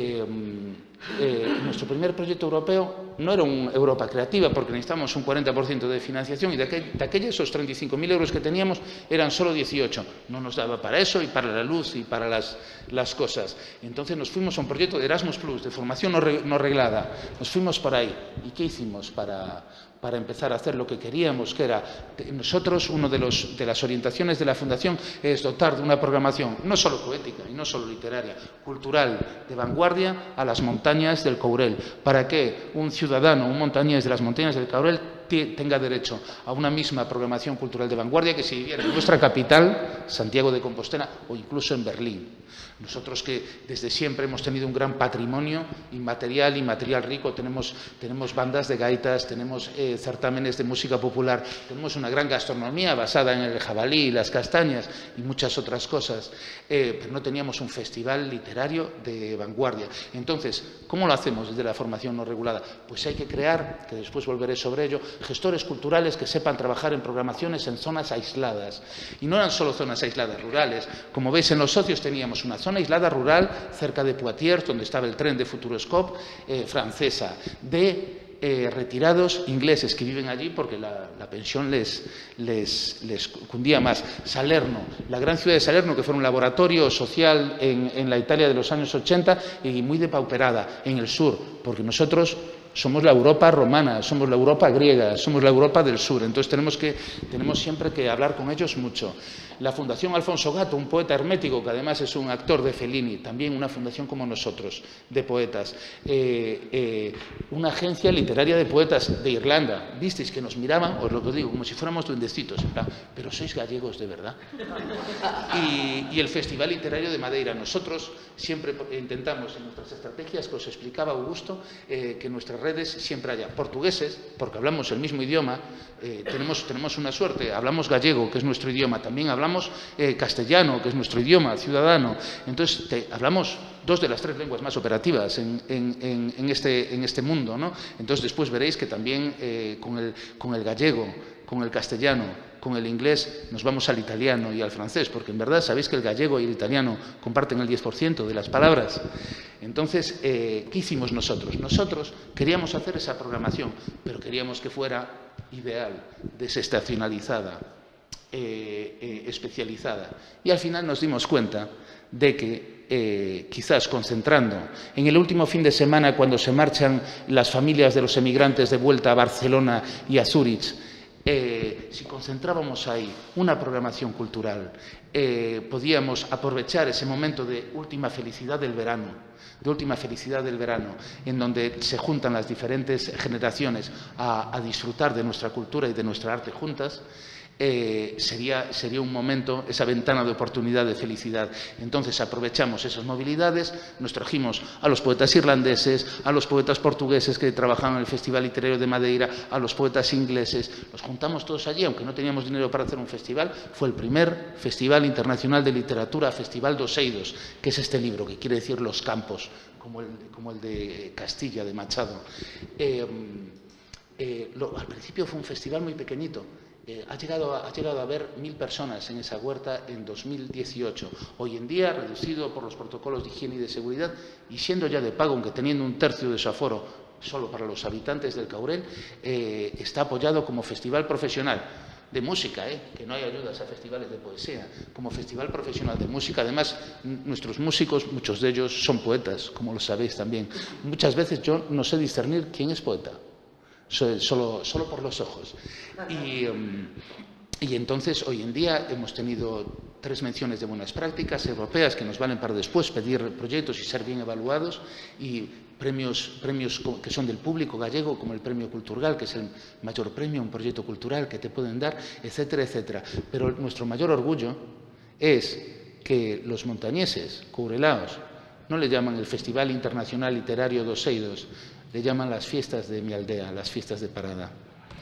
nuestro primer proyecto europeo no era un Europa Creativa, porque necesitábamos un 40% de financiación y de aquellos esos 35.000 euros que teníamos eran solo 18. No nos daba para eso y para la luz y para las cosas. Entonces nos fuimos a un proyecto de Erasmus+, de formación no reglada. Nos fuimos por ahí. ¿Y qué hicimos para empezar a hacer lo que queríamos, que era, nosotros, una de las orientaciones de la Fundación es dotar de una programación no solo poética y no solo literaria, cultural, de vanguardia a las montañas del Courel, para que un ciudadano, un montañés de las montañas del Courel tenga derecho a una misma programación cultural de vanguardia que si viviera en nuestra capital, Santiago de Compostela, o incluso en Berlín. Nosotros que desde siempre hemos tenido un gran patrimonio inmaterial y material rico, tenemos bandas de gaitas, tenemos certámenes de música popular, tenemos una gran gastronomía basada en el jabalí y las castañas y muchas otras cosas, pero no teníamos un festival literario de vanguardia. Entonces, ¿cómo lo hacemos desde la formación no regulada? Pues hay que crear, que después volveré sobre ello, gestores culturales que sepan trabajar en programaciones en zonas aisladas. Y no eran solo zonas aisladas rurales. Como veis, en Los Socios teníamos una zona aislada rural cerca de Poitiers, donde estaba el tren de Futuroscope francesa, de retirados ingleses que viven allí porque la pensión les cundía más. Salerno, la gran ciudad de Salerno, que fue un laboratorio social en la Italia de los años 80 y muy depauperada en el sur, porque nosotros somos la Europa romana, somos la Europa griega, somos la Europa del sur. Entonces tenemos siempre que hablar con ellos mucho. La Fundación Alfonso Gatto, un poeta hermético que además es un actor de Fellini, también una fundación como nosotros, de poetas. Una agencia literaria de poetas de Irlanda. Visteis que nos miraban, os lo que digo, como si fuéramos duendecitos, en plan, pero sois gallegos de verdad. Y el Festival Literario de Madeira. Nosotros siempre intentamos en nuestras estrategias, que os explicaba Augusto, que nuestras redes siempre haya portugueses, porque hablamos el mismo idioma, tenemos una suerte, hablamos gallego, que es nuestro idioma, también hablamos castellano, que es nuestro idioma ciudadano. Entonces, hablamos 2 de las 3 lenguas más operativas en este mundo, ¿no? Entonces, después veréis que también con el gallego, con el castellano, con el inglés, nos vamos al italiano y al francés, porque en verdad sabéis que el gallego y el italiano comparten el 10% de las palabras. Entonces, ¿qué hicimos nosotros? Nosotros queríamos hacer esa programación, pero queríamos que fuera ideal, desestacionalizada, especializada. Y al final nos dimos cuenta de que quizás concentrando en el último fin de semana, cuando se marchan las familias de los emigrantes de vuelta a Barcelona y a Zúrich, si concentrábamos ahí una programación cultural, podíamos aprovechar ese momento de última felicidad del verano, en donde se juntan las diferentes generaciones a disfrutar de nuestra cultura y de nuestra arte juntas. Sería un momento, esa ventana de oportunidad de felicidad. Entonces aprovechamos esas movilidades, nos trajimos a los poetas irlandeses, a los poetas portugueses que trabajaban en el Festival Literario de Madeira, a los poetas ingleses, nos juntamos todos allí, aunque no teníamos dinero para hacer un festival. Fue el primer Festival Internacional de Literatura, Festival dos Eidos, que es este libro, que quiere decir los campos, como el de Castilla, de Machado. Al principio fue un festival muy pequeñito. Ha llegado a haber 1000 personas en esa huerta en 2018. Hoy en día, reducido por los protocolos de higiene y de seguridad, y siendo ya de pago, aunque teniendo 1/3 de su aforo solo para los habitantes del Courel, está apoyado como festival profesional. de música, que no hay ayudas a festivales de poesía, como festival profesional de música. Además, nuestros músicos, muchos de ellos son poetas, como lo sabéis también. Muchas veces yo no sé discernir quién es poeta, solo por los ojos. Y entonces, hoy en día, hemos tenido 3 menciones de buenas prácticas europeas que nos valen para después pedir proyectos y ser bien evaluados, y premios que son del público gallego, como el Premio Culturgal, que es el mayor premio a un proyecto cultural que te pueden dar, etcétera, etcétera. Pero nuestro mayor orgullo es que los montañeses, courelaos, no le llaman el Festival Internacional Literario dos Eidos, le llaman las fiestas de mi aldea, las fiestas de Parada.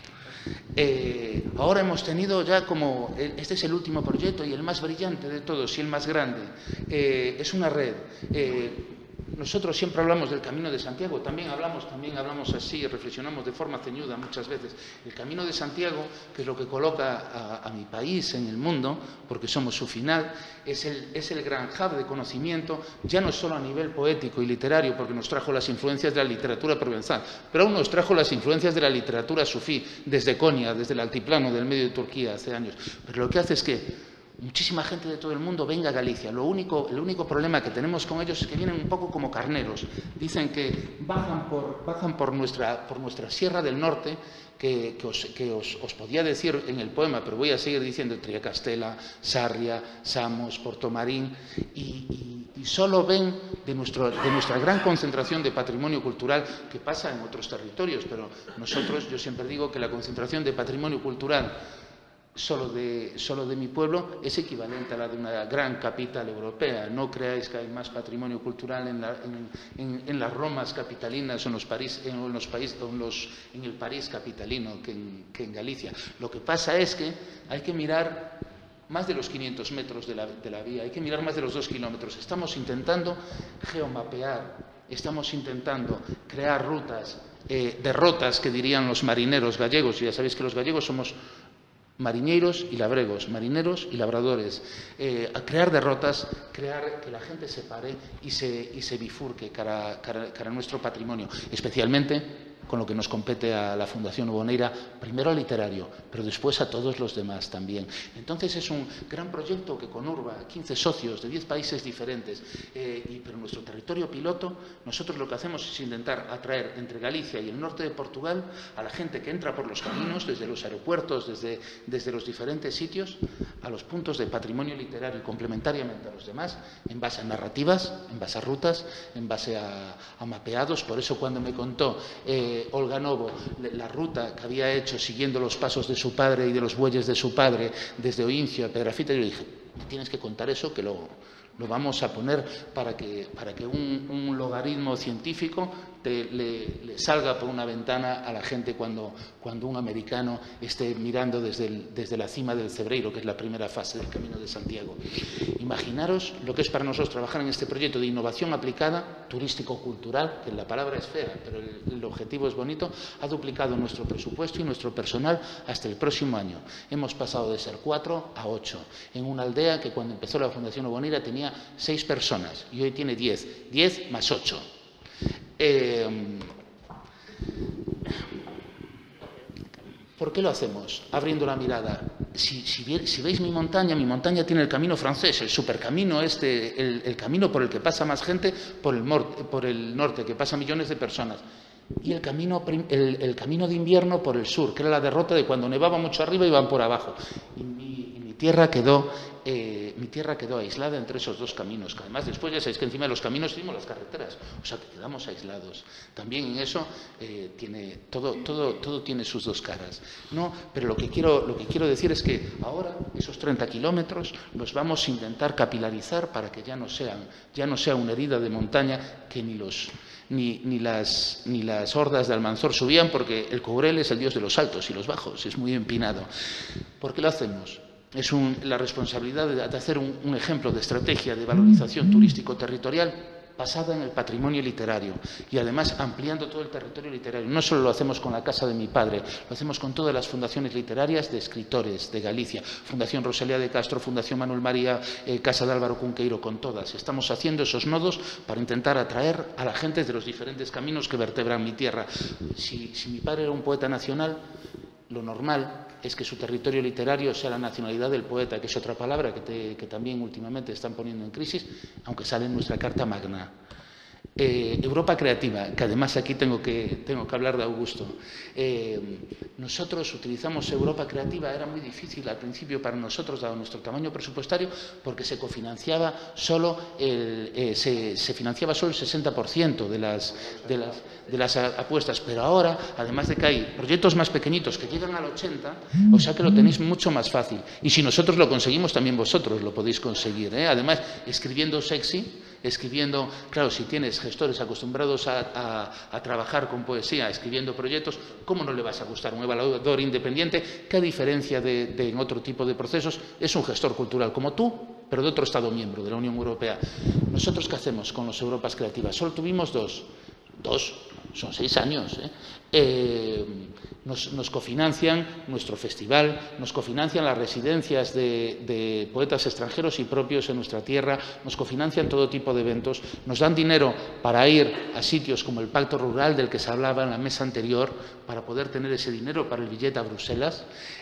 Ahora hemos tenido ya como, este es el último proyecto y el más brillante de todos y el más grande, es una red. Nosotros siempre hablamos del Camino de Santiago, también hablamos así, reflexionamos de forma ceñuda muchas veces. El Camino de Santiago, que es lo que coloca a mi país en el mundo, porque somos su final, es el gran hub de conocimiento, ya no solo a nivel poético y literario, porque nos trajo las influencias de la literatura provenzal, pero aún nos trajo las influencias de la literatura sufí, desde Konya, desde el altiplano del medio de Turquía hace años. Pero lo que hace es que muchísima gente de todo el mundo venga a Galicia. El único problema que tenemos con ellos es que vienen un poco como carneros. Dicen que bajan por nuestra Sierra del Norte, que os podía decir en el poema, pero voy a seguir diciendo Triacastela, Sarria, Samos, Portomarín, y solo ven de nuestra gran concentración de patrimonio cultural que pasa en otros territorios. Pero nosotros, yo siempre digo que la concentración de patrimonio cultural solo de mi pueblo es equivalente a la de una gran capital europea. No creáis que hay más patrimonio cultural en las Romas capitalinas o en el París capitalino que en Galicia. Lo que pasa es que hay que mirar más de los 500 metros de la vía, hay que mirar más de los 2 kilómetros. Estamos intentando geomapear, estamos intentando crear rutas, derrotas que dirían los marineros gallegos. Ya sabéis que los gallegos somos mariñeiros y labregos, marineros y labradores, a crear derrotas, crear que la gente se pare y se bifurque cara a nuestro patrimonio, especialmente con lo que nos compete a la Fundación Boneira, primero al literario, pero después a todos los demás también. Entonces es un gran proyecto que conurba 15 socios de 10 países diferentes, pero nuestro territorio piloto, nosotros lo que hacemos es intentar atraer entre Galicia y el norte de Portugal a la gente que entra por los caminos, desde los aeropuertos, desde los diferentes sitios, a los puntos de patrimonio literario y complementariamente a los demás, en base a narrativas, en base a rutas, en base a mapeados. Por eso cuando me contó Olga Novo la ruta que había hecho siguiendo los pasos de su padre y de los bueyes de su padre desde Oincio a Pedrafita, yo le dije, tienes que contar eso, que lo vamos a poner para que un logaritmo científico le salga por una ventana a la gente cuando un americano esté mirando desde la cima del Cebreiro, que es la primera fase del Camino de Santiago. Imaginaros lo que es para nosotros trabajar en este proyecto de innovación aplicada, turístico-cultural, que la palabra es fea, pero el objetivo es bonito. Ha duplicado nuestro presupuesto y nuestro personal hasta el próximo año. Hemos pasado de ser 4 a 8, en una aldea que cuando empezó la Fundación Obonira tenía 6 personas y hoy tiene 10, 10 más 8. ¿Por qué lo hacemos? Abriendo la mirada. Si veis mi montaña tiene el camino francés, el supercamino el camino por el que pasa más gente por el norte, que pasa millones de personas. Y el camino de invierno por el sur, que era la derrota de cuando nevaba mucho arriba y iban por abajo. Y mi tierra quedó aislada entre esos 2 caminos, que además después ya sabéis que encima de los caminos tenemos las carreteras, o sea que quedamos aislados. También en eso todo tiene sus 2 caras. No, pero lo que quiero decir es que ahora esos 30 kilómetros los vamos a intentar capilarizar para que ya no sea una herida de montaña que ni las hordas de Almanzor subían, porque el Courel es el dios de los altos y los bajos, es muy empinado. ¿Por qué lo hacemos? Es la responsabilidad de hacer un ejemplo de estrategia de valorización turístico-territorial basada en el patrimonio literario y además ampliando todo el territorio literario. No solo lo hacemos con la Casa de mi padre, lo hacemos con todas las fundaciones literarias de escritores de Galicia, Fundación Rosalía de Castro, Fundación Manuel María, Casa de Álvaro Cunqueiro, con todas. Estamos haciendo esos nodos para intentar atraer a la gente de los diferentes caminos que vertebran mi tierra. Si mi padre era un poeta nacional, lo normal es que su territorio literario sea la nacionalidad del poeta, que es otra palabra que también últimamente están poniendo en crisis, aunque sale en nuestra Carta Magna. Europa creativa, que además aquí tengo que hablar de Augusto. Nosotros utilizamos Europa creativa, era muy difícil al principio para nosotros, dado nuestro tamaño presupuestario, porque se cofinanciaba solo se financiaba solo el 60% de las apuestas, pero ahora, además de que hay proyectos más pequeñitos que llegan al 80%, o sea que lo tenéis mucho más fácil. Y si nosotros lo conseguimos, también vosotros lo podéis conseguir, ¿eh? Además, escribiendo sexy, escribiendo, claro, si tienes gestores acostumbrados a trabajar con poesía, escribiendo proyectos, ¿cómo no le vas a gustar un evaluador independiente que, a diferencia de en otro tipo de procesos, es un gestor cultural como tú, pero de otro Estado miembro de la Unión Europea? ¿Nosotros qué hacemos con los Europas Creativas? Solo tuvimos dos, son 6 años, Nos cofinancian nuestro festival, nos cofinancian las residencias de poetas extranjeros y propios en nuestra tierra, nos cofinancian todo tipo de eventos, nos dan dinero para ir a sitios como el Pacto Rural del que se hablaba en la mesa anterior, para poder tener ese dinero para el billete a Bruselas.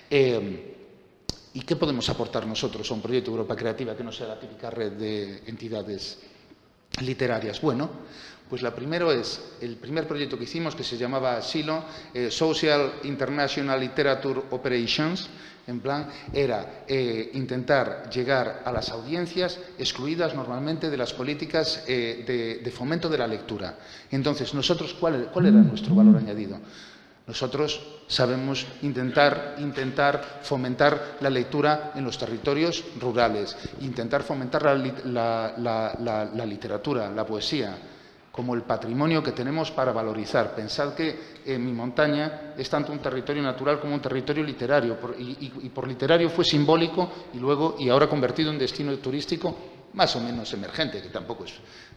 ¿Y qué podemos aportar nosotros a un proyecto Europa Creativa que no sea la típica red de entidades literarias? Bueno, pues el primer proyecto que hicimos, que se llamaba SILO, Social International Literature Operations, en plan, era intentar llegar a las audiencias excluidas normalmente de las políticas de fomento de la lectura. Entonces, nosotros, ¿cuál era nuestro valor añadido? Nosotros sabemos intentar fomentar la lectura en los territorios rurales, intentar fomentar la literatura, la poesía, como el patrimonio que tenemos para valorizar. Pensad que mi montaña es tanto un territorio natural como un territorio literario, y por literario fue simbólico y ahora convertido en destino turístico más o menos emergente, que tampoco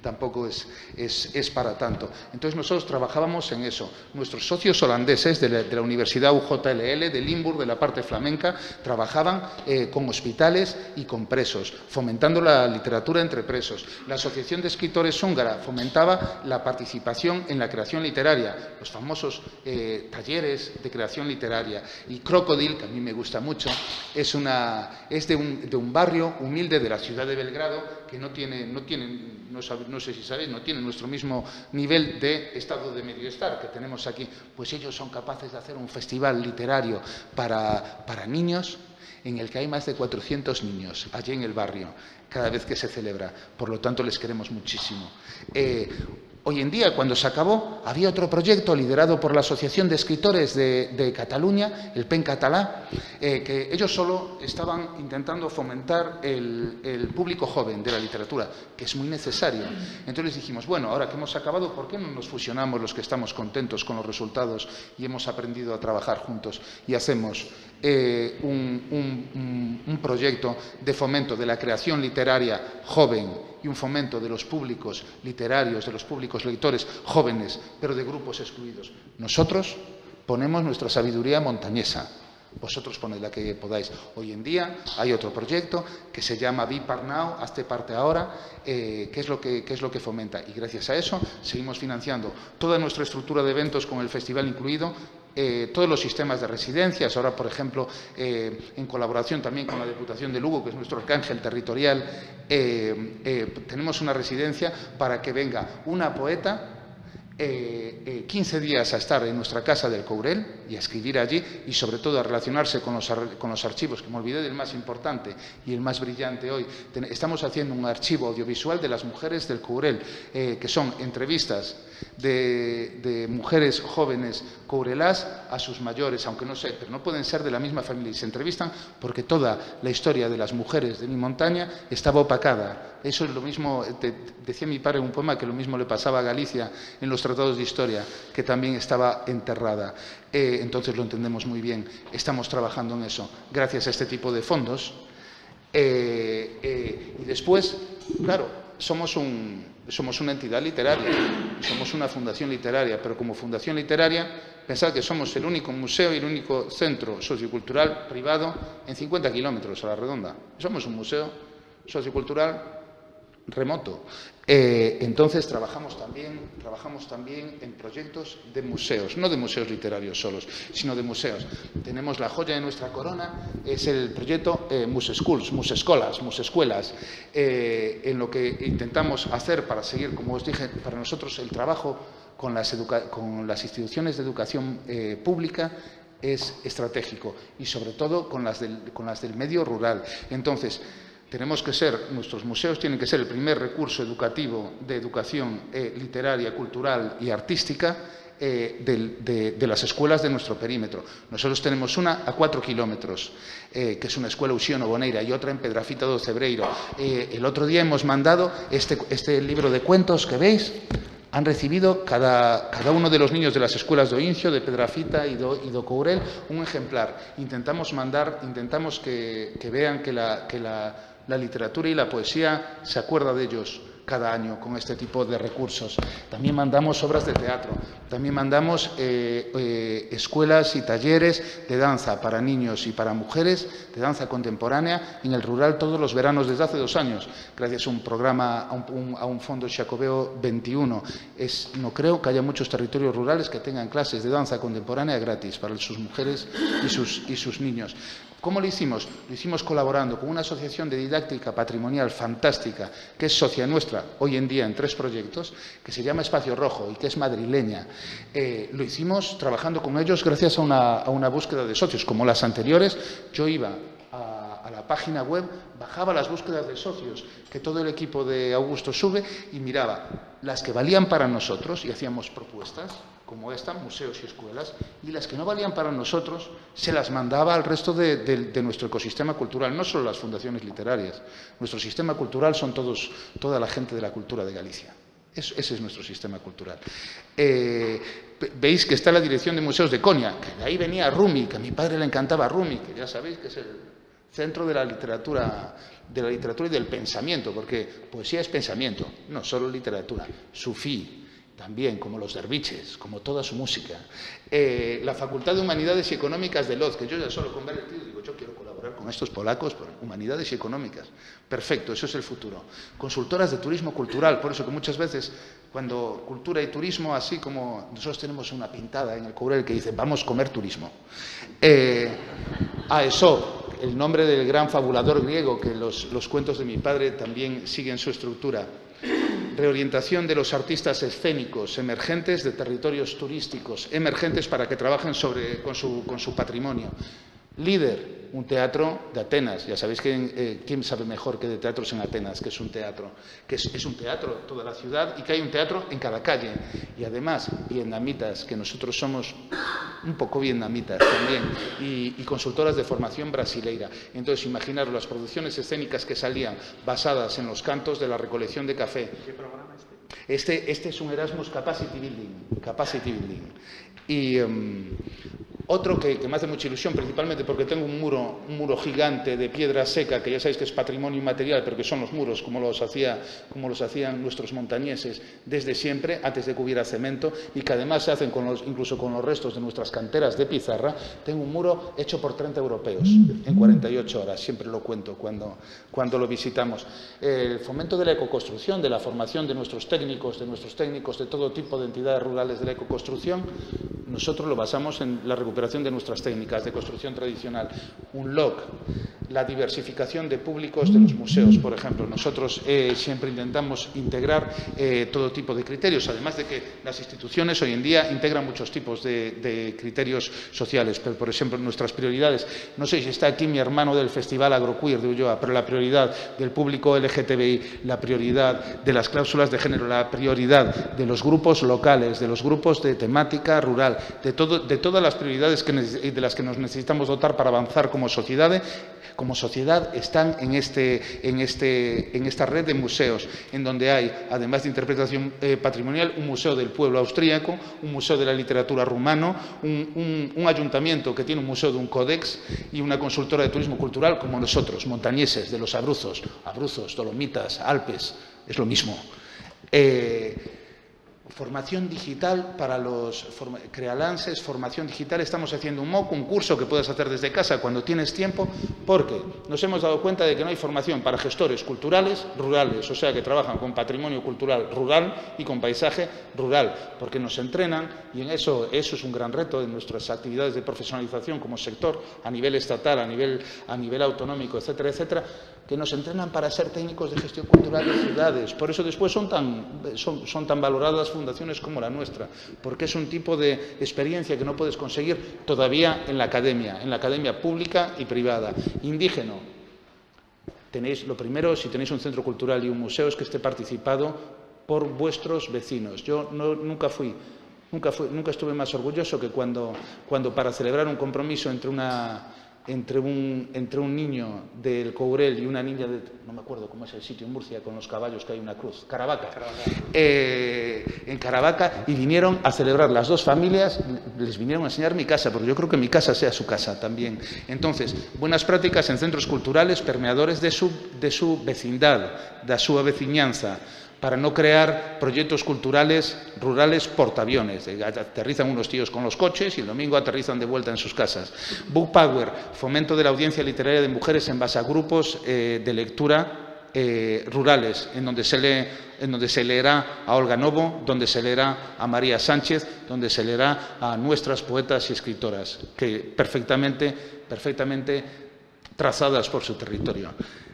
es para tanto. Entonces nosotros trabajábamos en eso. Nuestros socios holandeses de la Universidad UJLL, de Limburg, de la parte flamenca, trabajaban con hospitales y con presos, fomentando la literatura entre presos. La Asociación de Escritores Húngara fomentaba la participación en la creación literaria, los famosos talleres de creación literaria. Y Crocodile, que a mí me gusta mucho, es de un barrio humilde de la ciudad de Belgrado, que no sé si sabéis, no tiene nuestro mismo nivel de estado de bienestar que tenemos aquí. Pues ellos son capaces de hacer un festival literario para niños, en el que hay más de 400 niños allí en el barrio, cada vez que se celebra. Por lo tanto, les queremos muchísimo. Hoy en día, cuando se acabó, había otro proyecto liderado por la Asociación de Escritores de Cataluña, el PEN Català, que ellos solo estaban intentando fomentar el público joven de la literatura, que es muy necesario. Entonces dijimos, bueno, ahora que hemos acabado, ¿por qué no nos fusionamos los que estamos contentos con los resultados y hemos aprendido a trabajar juntos y hacemos un proyecto de fomento de la creación literaria joven y un fomento de los públicos literarios, de los públicos lectores jóvenes, pero de grupos excluidos? Nosotros ponemos nuestra sabiduría montañesa, vosotros poned la que podáis. Hoy en día hay otro proyecto que se llama Be Part Now, hazte parte ahora, que es lo que fomenta, y gracias a eso seguimos financiando toda nuestra estructura de eventos con el festival incluido, todos los sistemas de residencias. Ahora, por ejemplo, en colaboración también con la Diputación de Lugo, que es nuestro arcángel territorial, tenemos una residencia para que venga una poeta 15 días a estar en nuestra casa del Courel y a escribir allí, y sobre todo a relacionarse con los archivos, que me olvidé del más importante y el más brillante hoy. Estamos haciendo un archivo audiovisual de las mujeres del Courel, que son entrevistas de mujeres jóvenes courelás a sus mayores, aunque no sé, pero no pueden ser de la misma familia, y se entrevistan porque toda la historia de las mujeres de mi montaña estaba opacada. Eso es lo mismo, decía mi padre en un poema, que lo mismo le pasaba a Galicia en los tratados de historia, que también estaba enterrada. Entonces lo entendemos muy bien, estamos trabajando en eso, gracias a este tipo de fondos. Y después, claro, somos una entidad literaria, somos una fundación literaria, pero como fundación literaria, pensad que somos el único museo y el único centro sociocultural privado en 50 kilómetros a la redonda. Somos un museo sociocultural remoto. Entonces trabajamos también en proyectos de museos, no de museos literarios solos, sino de museos. Tenemos la joya de nuestra corona, es el proyecto Museschools, Musescuelas, en lo que intentamos hacer para seguir, como os dije, para nosotros el trabajo con las instituciones de educación pública es estratégico y sobre todo con las del medio rural. Entonces, nuestros museos tienen que ser el primer recurso educativo de educación literaria, cultural y artística de las escuelas de nuestro perímetro. Nosotros tenemos una a 4 kilómetros, que es una escuela Uxío Boneira, y otra en Pedrafita do Cebreiro. El otro día hemos mandado este libro de cuentos que veis. Han recibido cada uno de los niños de las escuelas de Oincio, de Pedrafita y do Courel un ejemplar. Intentamos que vean que la literatura y la poesía se acuerda de ellos cada año con este tipo de recursos. También mandamos obras de teatro, también mandamos escuelas y talleres de danza para niños y para mujeres, de danza contemporánea, en el rural todos los veranos desde hace 2 años, gracias a un programa, a un fondo Xacobeo 21. No creo que haya muchos territorios rurales que tengan clases de danza contemporánea gratis para sus mujeres y sus niños. ¿Cómo lo hicimos? Lo hicimos colaborando con una asociación de didáctica patrimonial fantástica, que es socia nuestra hoy en día en 3 proyectos, que se llama Espacio Rojo y que es madrileña. Lo hicimos trabajando con ellos gracias a una búsqueda de socios. Como las anteriores, yo iba a la página web, bajaba las búsquedas de socios que todo el equipo de Augusto sube y miraba las que valían para nosotros y hacíamos propuestas como esta, museos y escuelas, y las que no valían para nosotros se las mandaba al resto de nuestro ecosistema cultural, no solo las fundaciones literarias. Nuestro sistema cultural son toda la gente de la cultura de Galicia. Ese es nuestro sistema cultural. Veis que está la dirección de museos de Konya, que de ahí venía Rumi, que a mi padre le encantaba Rumi, que ya sabéis que es el centro de la literatura y del pensamiento, porque poesía es pensamiento, no solo literatura. Sufí, también, como los derviches, como toda su música. La Facultad de Humanidades y Económicas de Lodz, que yo ya solo con ver el título digo, yo quiero colaborar con estos polacos por Humanidades y Económicas. Perfecto, eso es el futuro. Consultoras de turismo cultural, por eso que muchas veces, cuando cultura y turismo, así como nosotros tenemos una pintada en el Courel que dice, vamos a comer turismo. Aesop, el nombre del gran fabulador griego, que los cuentos de mi padre también siguen su estructura. Reorientación de los artistas escénicos emergentes de territorios turísticos emergentes para que trabajen con su patrimonio. Líder, un teatro de Atenas. Ya sabéis que quién sabe mejor que de teatros en Atenas, que es un teatro, es un teatro toda la ciudad y que hay un teatro en cada calle. Y además, vietnamitas, que nosotros somos un poco vietnamitas también, y consultoras de formación brasileira. Entonces, imaginaros las producciones escénicas que salían basadas en los cantos de la recolección de café. ¿Qué programa es este? Este es un Erasmus Capacity Building. Y otro que me hace mucha ilusión, principalmente porque tengo un muro gigante de piedra seca, que ya sabéis que es patrimonio inmaterial, pero que son los muros, como los hacían nuestros montañeses desde siempre, antes de que hubiera cemento, y que además se hacen incluso con los restos de nuestras canteras de pizarra. Tengo un muro hecho por 30 europeos en 48 horas, siempre lo cuento cuando lo visitamos. El fomento de la ecoconstrucción, de la formación de nuestros técnicos, de todo tipo de entidades rurales de la ecoconstrucción, nosotros lo basamos en la recuperación de nuestras técnicas de construcción tradicional. Un LOC, la diversificación de públicos de los museos, por ejemplo. Nosotros siempre intentamos integrar todo tipo de criterios, además de que las instituciones hoy en día integran muchos tipos de criterios sociales, pero por ejemplo nuestras prioridades, no sé si está aquí mi hermano del Festival Agroqueer de Ulloa, pero la prioridad del público LGTBI, la prioridad de las cláusulas de género, la prioridad de los grupos locales, de los grupos de temática rural, de todas las prioridades de las que nos necesitamos dotar para avanzar como sociedad están en esta red de museos, en donde hay, además de interpretación patrimonial, un museo del pueblo austríaco, un museo de la literatura rumano, un ayuntamiento que tiene un museo de un códex y una consultora de turismo cultural como nosotros, montañeses, de los Abruzos, Dolomitas, Alpes, es lo mismo. Formación digital para los crealances, formación digital. Estamos haciendo un MOOC, un curso que puedes hacer desde casa cuando tienes tiempo, porque nos hemos dado cuenta de que no hay formación para gestores culturales rurales, o sea, que trabajan con patrimonio cultural rural y con paisaje rural, porque nos entrenan, y en eso es un gran reto de nuestras actividades de profesionalización como sector, a nivel estatal, a nivel autonómico, etcétera, etcétera, que nos entrenan para ser técnicos de gestión cultural de ciudades. Por eso después son tan valoradas fundaciones como la nuestra, porque es un tipo de experiencia que no puedes conseguir todavía en la academia pública y privada. Indígena. Tenéis, lo primero, si tenéis un centro cultural y un museo, es que esté participado por vuestros vecinos. Yo nunca estuve más orgulloso que cuando para celebrar un compromiso entre un niño del Courel y una niña de, no me acuerdo cómo es el sitio en Murcia, con los caballos que hay una cruz, Caravaca. En Caravaca, y vinieron a celebrar las dos familias, les vinieron a enseñar mi casa, porque yo creo que mi casa sea su casa también. Entonces, buenas prácticas en centros culturales permeadores de su vecindad, de su veciñanza, para no crear proyectos culturales rurales portaaviones. Aterrizan unos tíos con los coches y el domingo aterrizan de vuelta en sus casas. Book Power, fomento de la audiencia literaria de mujeres en base a grupos de lectura rurales, en donde se leerá a Olga Novo, donde se leerá a María Sánchez, donde se leerá a nuestras poetas y escritoras, que perfectamente trazadas por su territorio.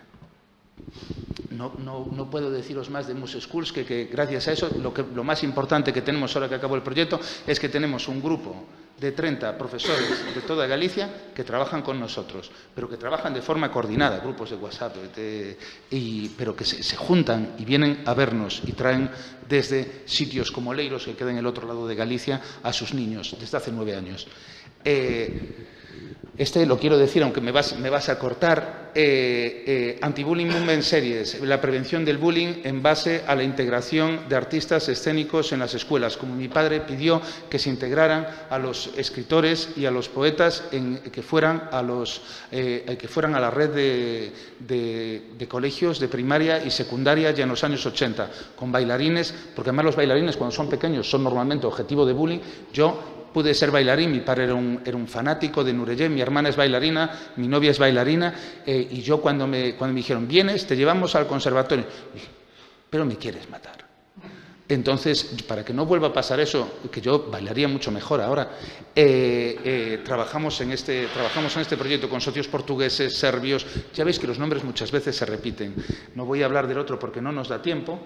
No puedo deciros más de Muse Schools que gracias a eso lo más importante que tenemos ahora que acabó el proyecto es que tenemos un grupo de 30 profesores de toda Galicia que trabajan con nosotros, pero que trabajan de forma coordinada, grupos de WhatsApp, pero que se juntan y vienen a vernos y traen desde sitios como Leiros, que queda en el otro lado de Galicia, a sus niños desde hace 9 años. Lo quiero decir, aunque me vas a cortar, Anti-Bullying Movement Series, la prevención del bullying en base a la integración de artistas escénicos en las escuelas. Como mi padre pidió que se integraran a los escritores y a los poetas, que fueran a la red de colegios de primaria y secundaria ya en los años 80, con bailarines, porque además los bailarines cuando son pequeños son normalmente objetivo de bullying. Yo pude ser bailarín, mi padre era un fanático de Nureyev, mi hermana es bailarina, mi novia es bailarina, y yo cuando me dijeron, vienes, te llevamos al conservatorio, dije, pero me quieres matar. Entonces, para que no vuelva a pasar eso, que yo bailaría mucho mejor ahora, trabajamos en este proyecto con socios portugueses, serbios. Ya veis que los nombres muchas veces se repiten. No voy a hablar del otro porque no nos da tiempo.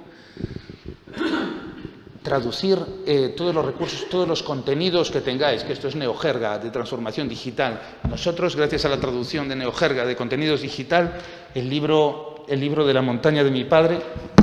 Traducir todos los recursos, todos los contenidos que tengáis, que esto es Neojerga de transformación digital. Nosotros, gracias a la traducción de Neojerga de contenidos digital, el libro de la montaña de mi padre,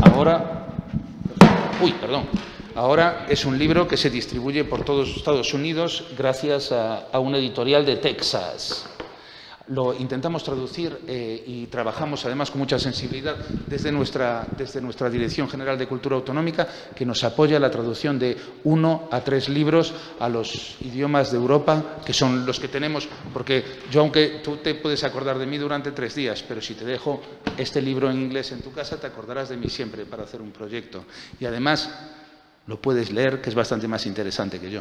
ahora es un libro que se distribuye por todos Estados Unidos gracias a una editorial de Texas. Lo intentamos traducir y trabajamos además con mucha sensibilidad desde nuestra Dirección General de Cultura Autonómica, que nos apoya la traducción de 1 a 3 libros a los idiomas de Europa, que son los que tenemos, porque yo, aunque tú te puedes acordar de mí durante 3 días, pero si te dejo este libro en inglés en tu casa, te acordarás de mí siempre para hacer un proyecto. Y además lo puedes leer, que es bastante más interesante que yo.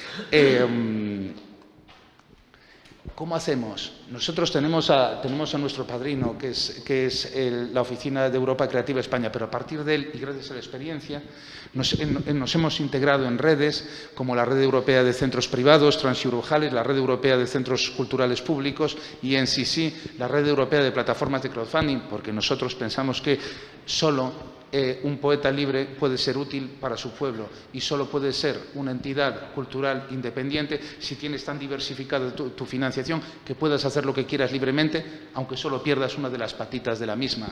¿Cómo hacemos? Nosotros tenemos a nuestro padrino, que es la Oficina de Europa Creativa España, pero a partir de él, y gracias a la experiencia, nos hemos integrado en redes como la Red Europea de Centros Privados, Transeuropales, la Red Europea de Centros Culturales Públicos y en sí la Red Europea de Plataformas de Crowdfunding, porque nosotros pensamos que solo un poeta libre puede ser útil para su pueblo y solo puede ser una entidad cultural independiente si tienes tan diversificada tu financiación que puedas hacer lo que quieras libremente, aunque solo pierdas una de las patitas de la misma.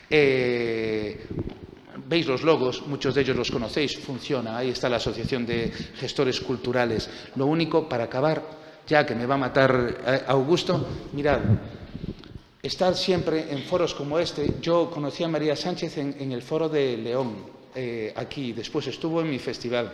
Veis los logos, muchos de ellos los conocéis, funciona, ahí está la Asociación de Gestores Culturales. Lo único, para acabar, ya que me va a matar Augusto, mirad, estar siempre en foros como este. Yo conocí a María Sánchez en el foro de León, aquí, después estuvo en mi festival.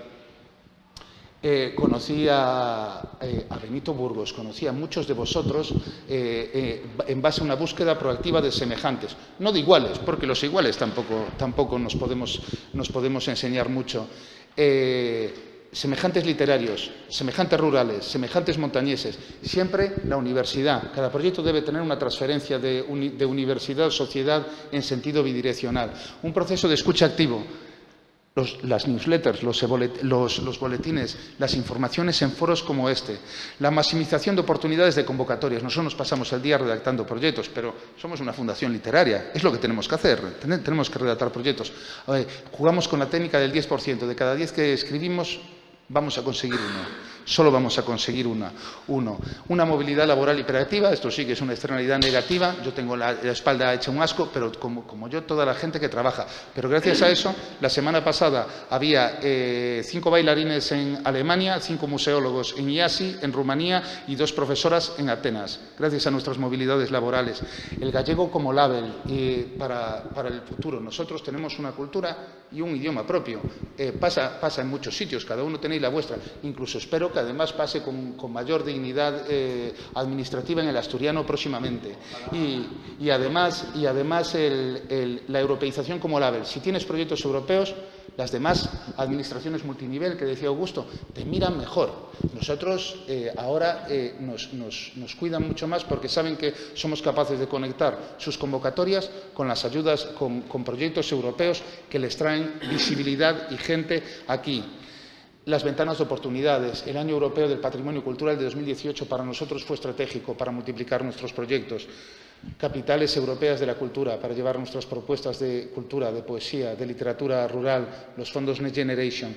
Conocí a Benito Burgos, conocí a muchos de vosotros en base a una búsqueda proactiva de semejantes, no de iguales, porque los iguales tampoco nos podemos enseñar mucho. semejantes literarios, semejantes rurales, semejantes montañeses, siempre la universidad. Cada proyecto debe tener una transferencia de universidad-sociedad en sentido bidireccional. Un proceso de escucha activo. Las newsletters, los boletines, las informaciones en foros como este, la maximización de oportunidades de convocatorias. Nosotros nos pasamos el día redactando proyectos, pero somos una fundación literaria, es lo que tenemos que hacer, tenemos que redactar proyectos. Jugamos con la técnica del 10%, de cada 10 que escribimos vamos a conseguir uno. Solo vamos a conseguir uno. Una movilidad laboral hiperactiva, esto sí que es una externalidad negativa. Yo tengo la espalda hecha un asco, pero como yo, toda la gente que trabaja. Pero gracias a eso, la semana pasada había 5 bailarines en Alemania, 5 museólogos en IASI, en Rumanía, y 2 profesoras en Atenas, gracias a nuestras movilidades laborales. El gallego como label para el futuro. Nosotros tenemos una cultura y un idioma propio. Pasa en muchos sitios, cada uno tenéis la vuestra. Incluso espero que además pase con mayor dignidad administrativa en el asturiano próximamente. Y además la europeización como label. Si tienes proyectos europeos, las demás administraciones multinivel, que decía Augusto, te miran mejor. Nosotros ahora nos cuidan mucho más porque saben que somos capaces de conectar sus convocatorias con las ayudas, con proyectos europeos que les traen visibilidad y gente aquí. Las ventanas de oportunidades. El Año Europeo del Patrimonio Cultural de 2018 para nosotros fue estratégico para multiplicar nuestros proyectos. Capitales europeas de la cultura para llevar nuestras propuestas de cultura, de poesía, de literatura rural, los fondos Next Generation.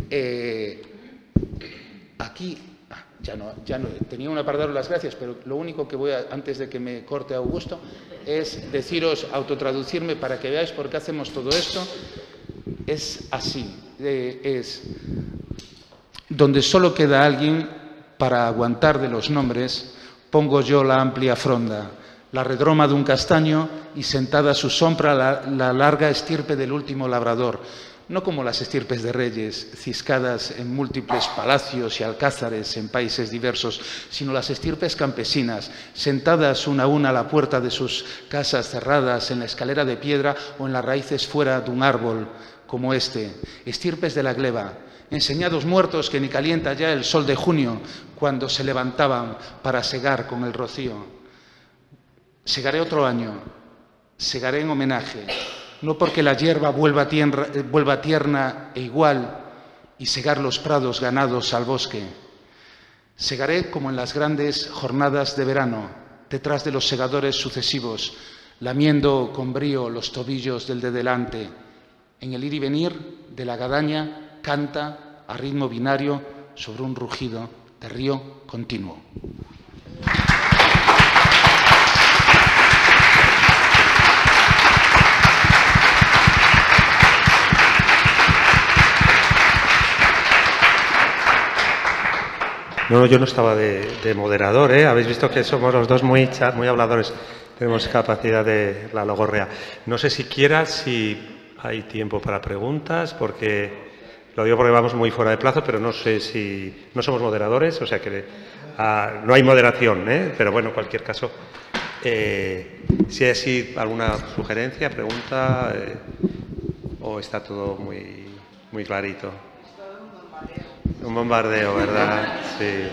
Aquí, ya no, tenía una para daros las gracias, pero lo único que voy a, antes de que me corte Augusto, es deciros, autotraducirme para que veáis por qué hacemos todo esto. Es así, donde solo queda alguien para aguantar de los nombres, pongo yo la amplia fronda, la redroma de un castaño y sentada a su sombra la larga estirpe del último labrador, no como las estirpes de reyes, ciscadas en múltiples palacios y alcázares en países diversos, sino las estirpes campesinas, sentadas una a una a la puerta de sus casas cerradas, en la escalera de piedra o en las raíces fuera de un árbol como este, estirpes de la gleba, enseñados muertos que ni calienta ya el sol de junio, cuando se levantaban para segar con el rocío. Segaré otro año, segaré en homenaje, no porque la hierba vuelva tierna e igual y segar los prados ganados al bosque. Segaré como en las grandes jornadas de verano, detrás de los segadores sucesivos, lamiendo con brío los tobillos del de delante. En el ir y venir de la guadaña canta a ritmo binario sobre un rugido de río continuo. No, yo no estaba de moderador, ¿eh? Habéis visto que somos los dos muy habladores. Tenemos capacidad de la logorrea. No sé siquiera si hay tiempo para preguntas, porque lo digo porque vamos muy fuera de plazo, pero no sé si... No somos moderadores, o sea que no hay moderación, ¿eh? Pero bueno, en cualquier caso, si hay así alguna sugerencia, pregunta, o está todo muy clarito. Un bombardeo, ¿verdad? Sí.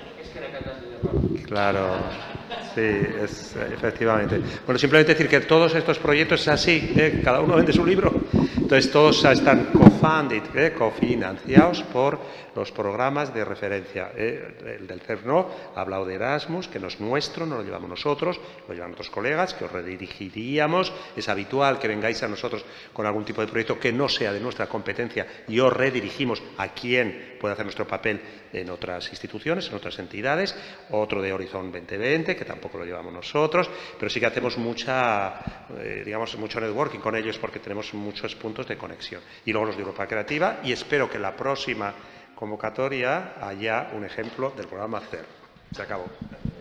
Claro, sí, efectivamente. Bueno, simplemente decir que todos estos proyectos es así, cada uno vende su libro. Entonces, todos están co-funded, cofinanciados por los programas de referencia. El del CERNO ha hablado de Erasmus, que no es nuestro, no lo llevamos nosotros, lo llevan otros colegas, que os redirigiríamos. Es habitual que vengáis a nosotros con algún tipo de proyecto que no sea de nuestra competencia y os redirigimos a quien puede hacer nuestro papel en otras instituciones, en otras entidades. Otro de Horizon 2020, que tampoco lo llevamos nosotros, pero sí que hacemos mucho networking con ellos porque tenemos muchos puntos de conexión. Y luego los de Europa Creativa, y espero que la próxima convocatoria haya un ejemplo del programa CER. Se acabó.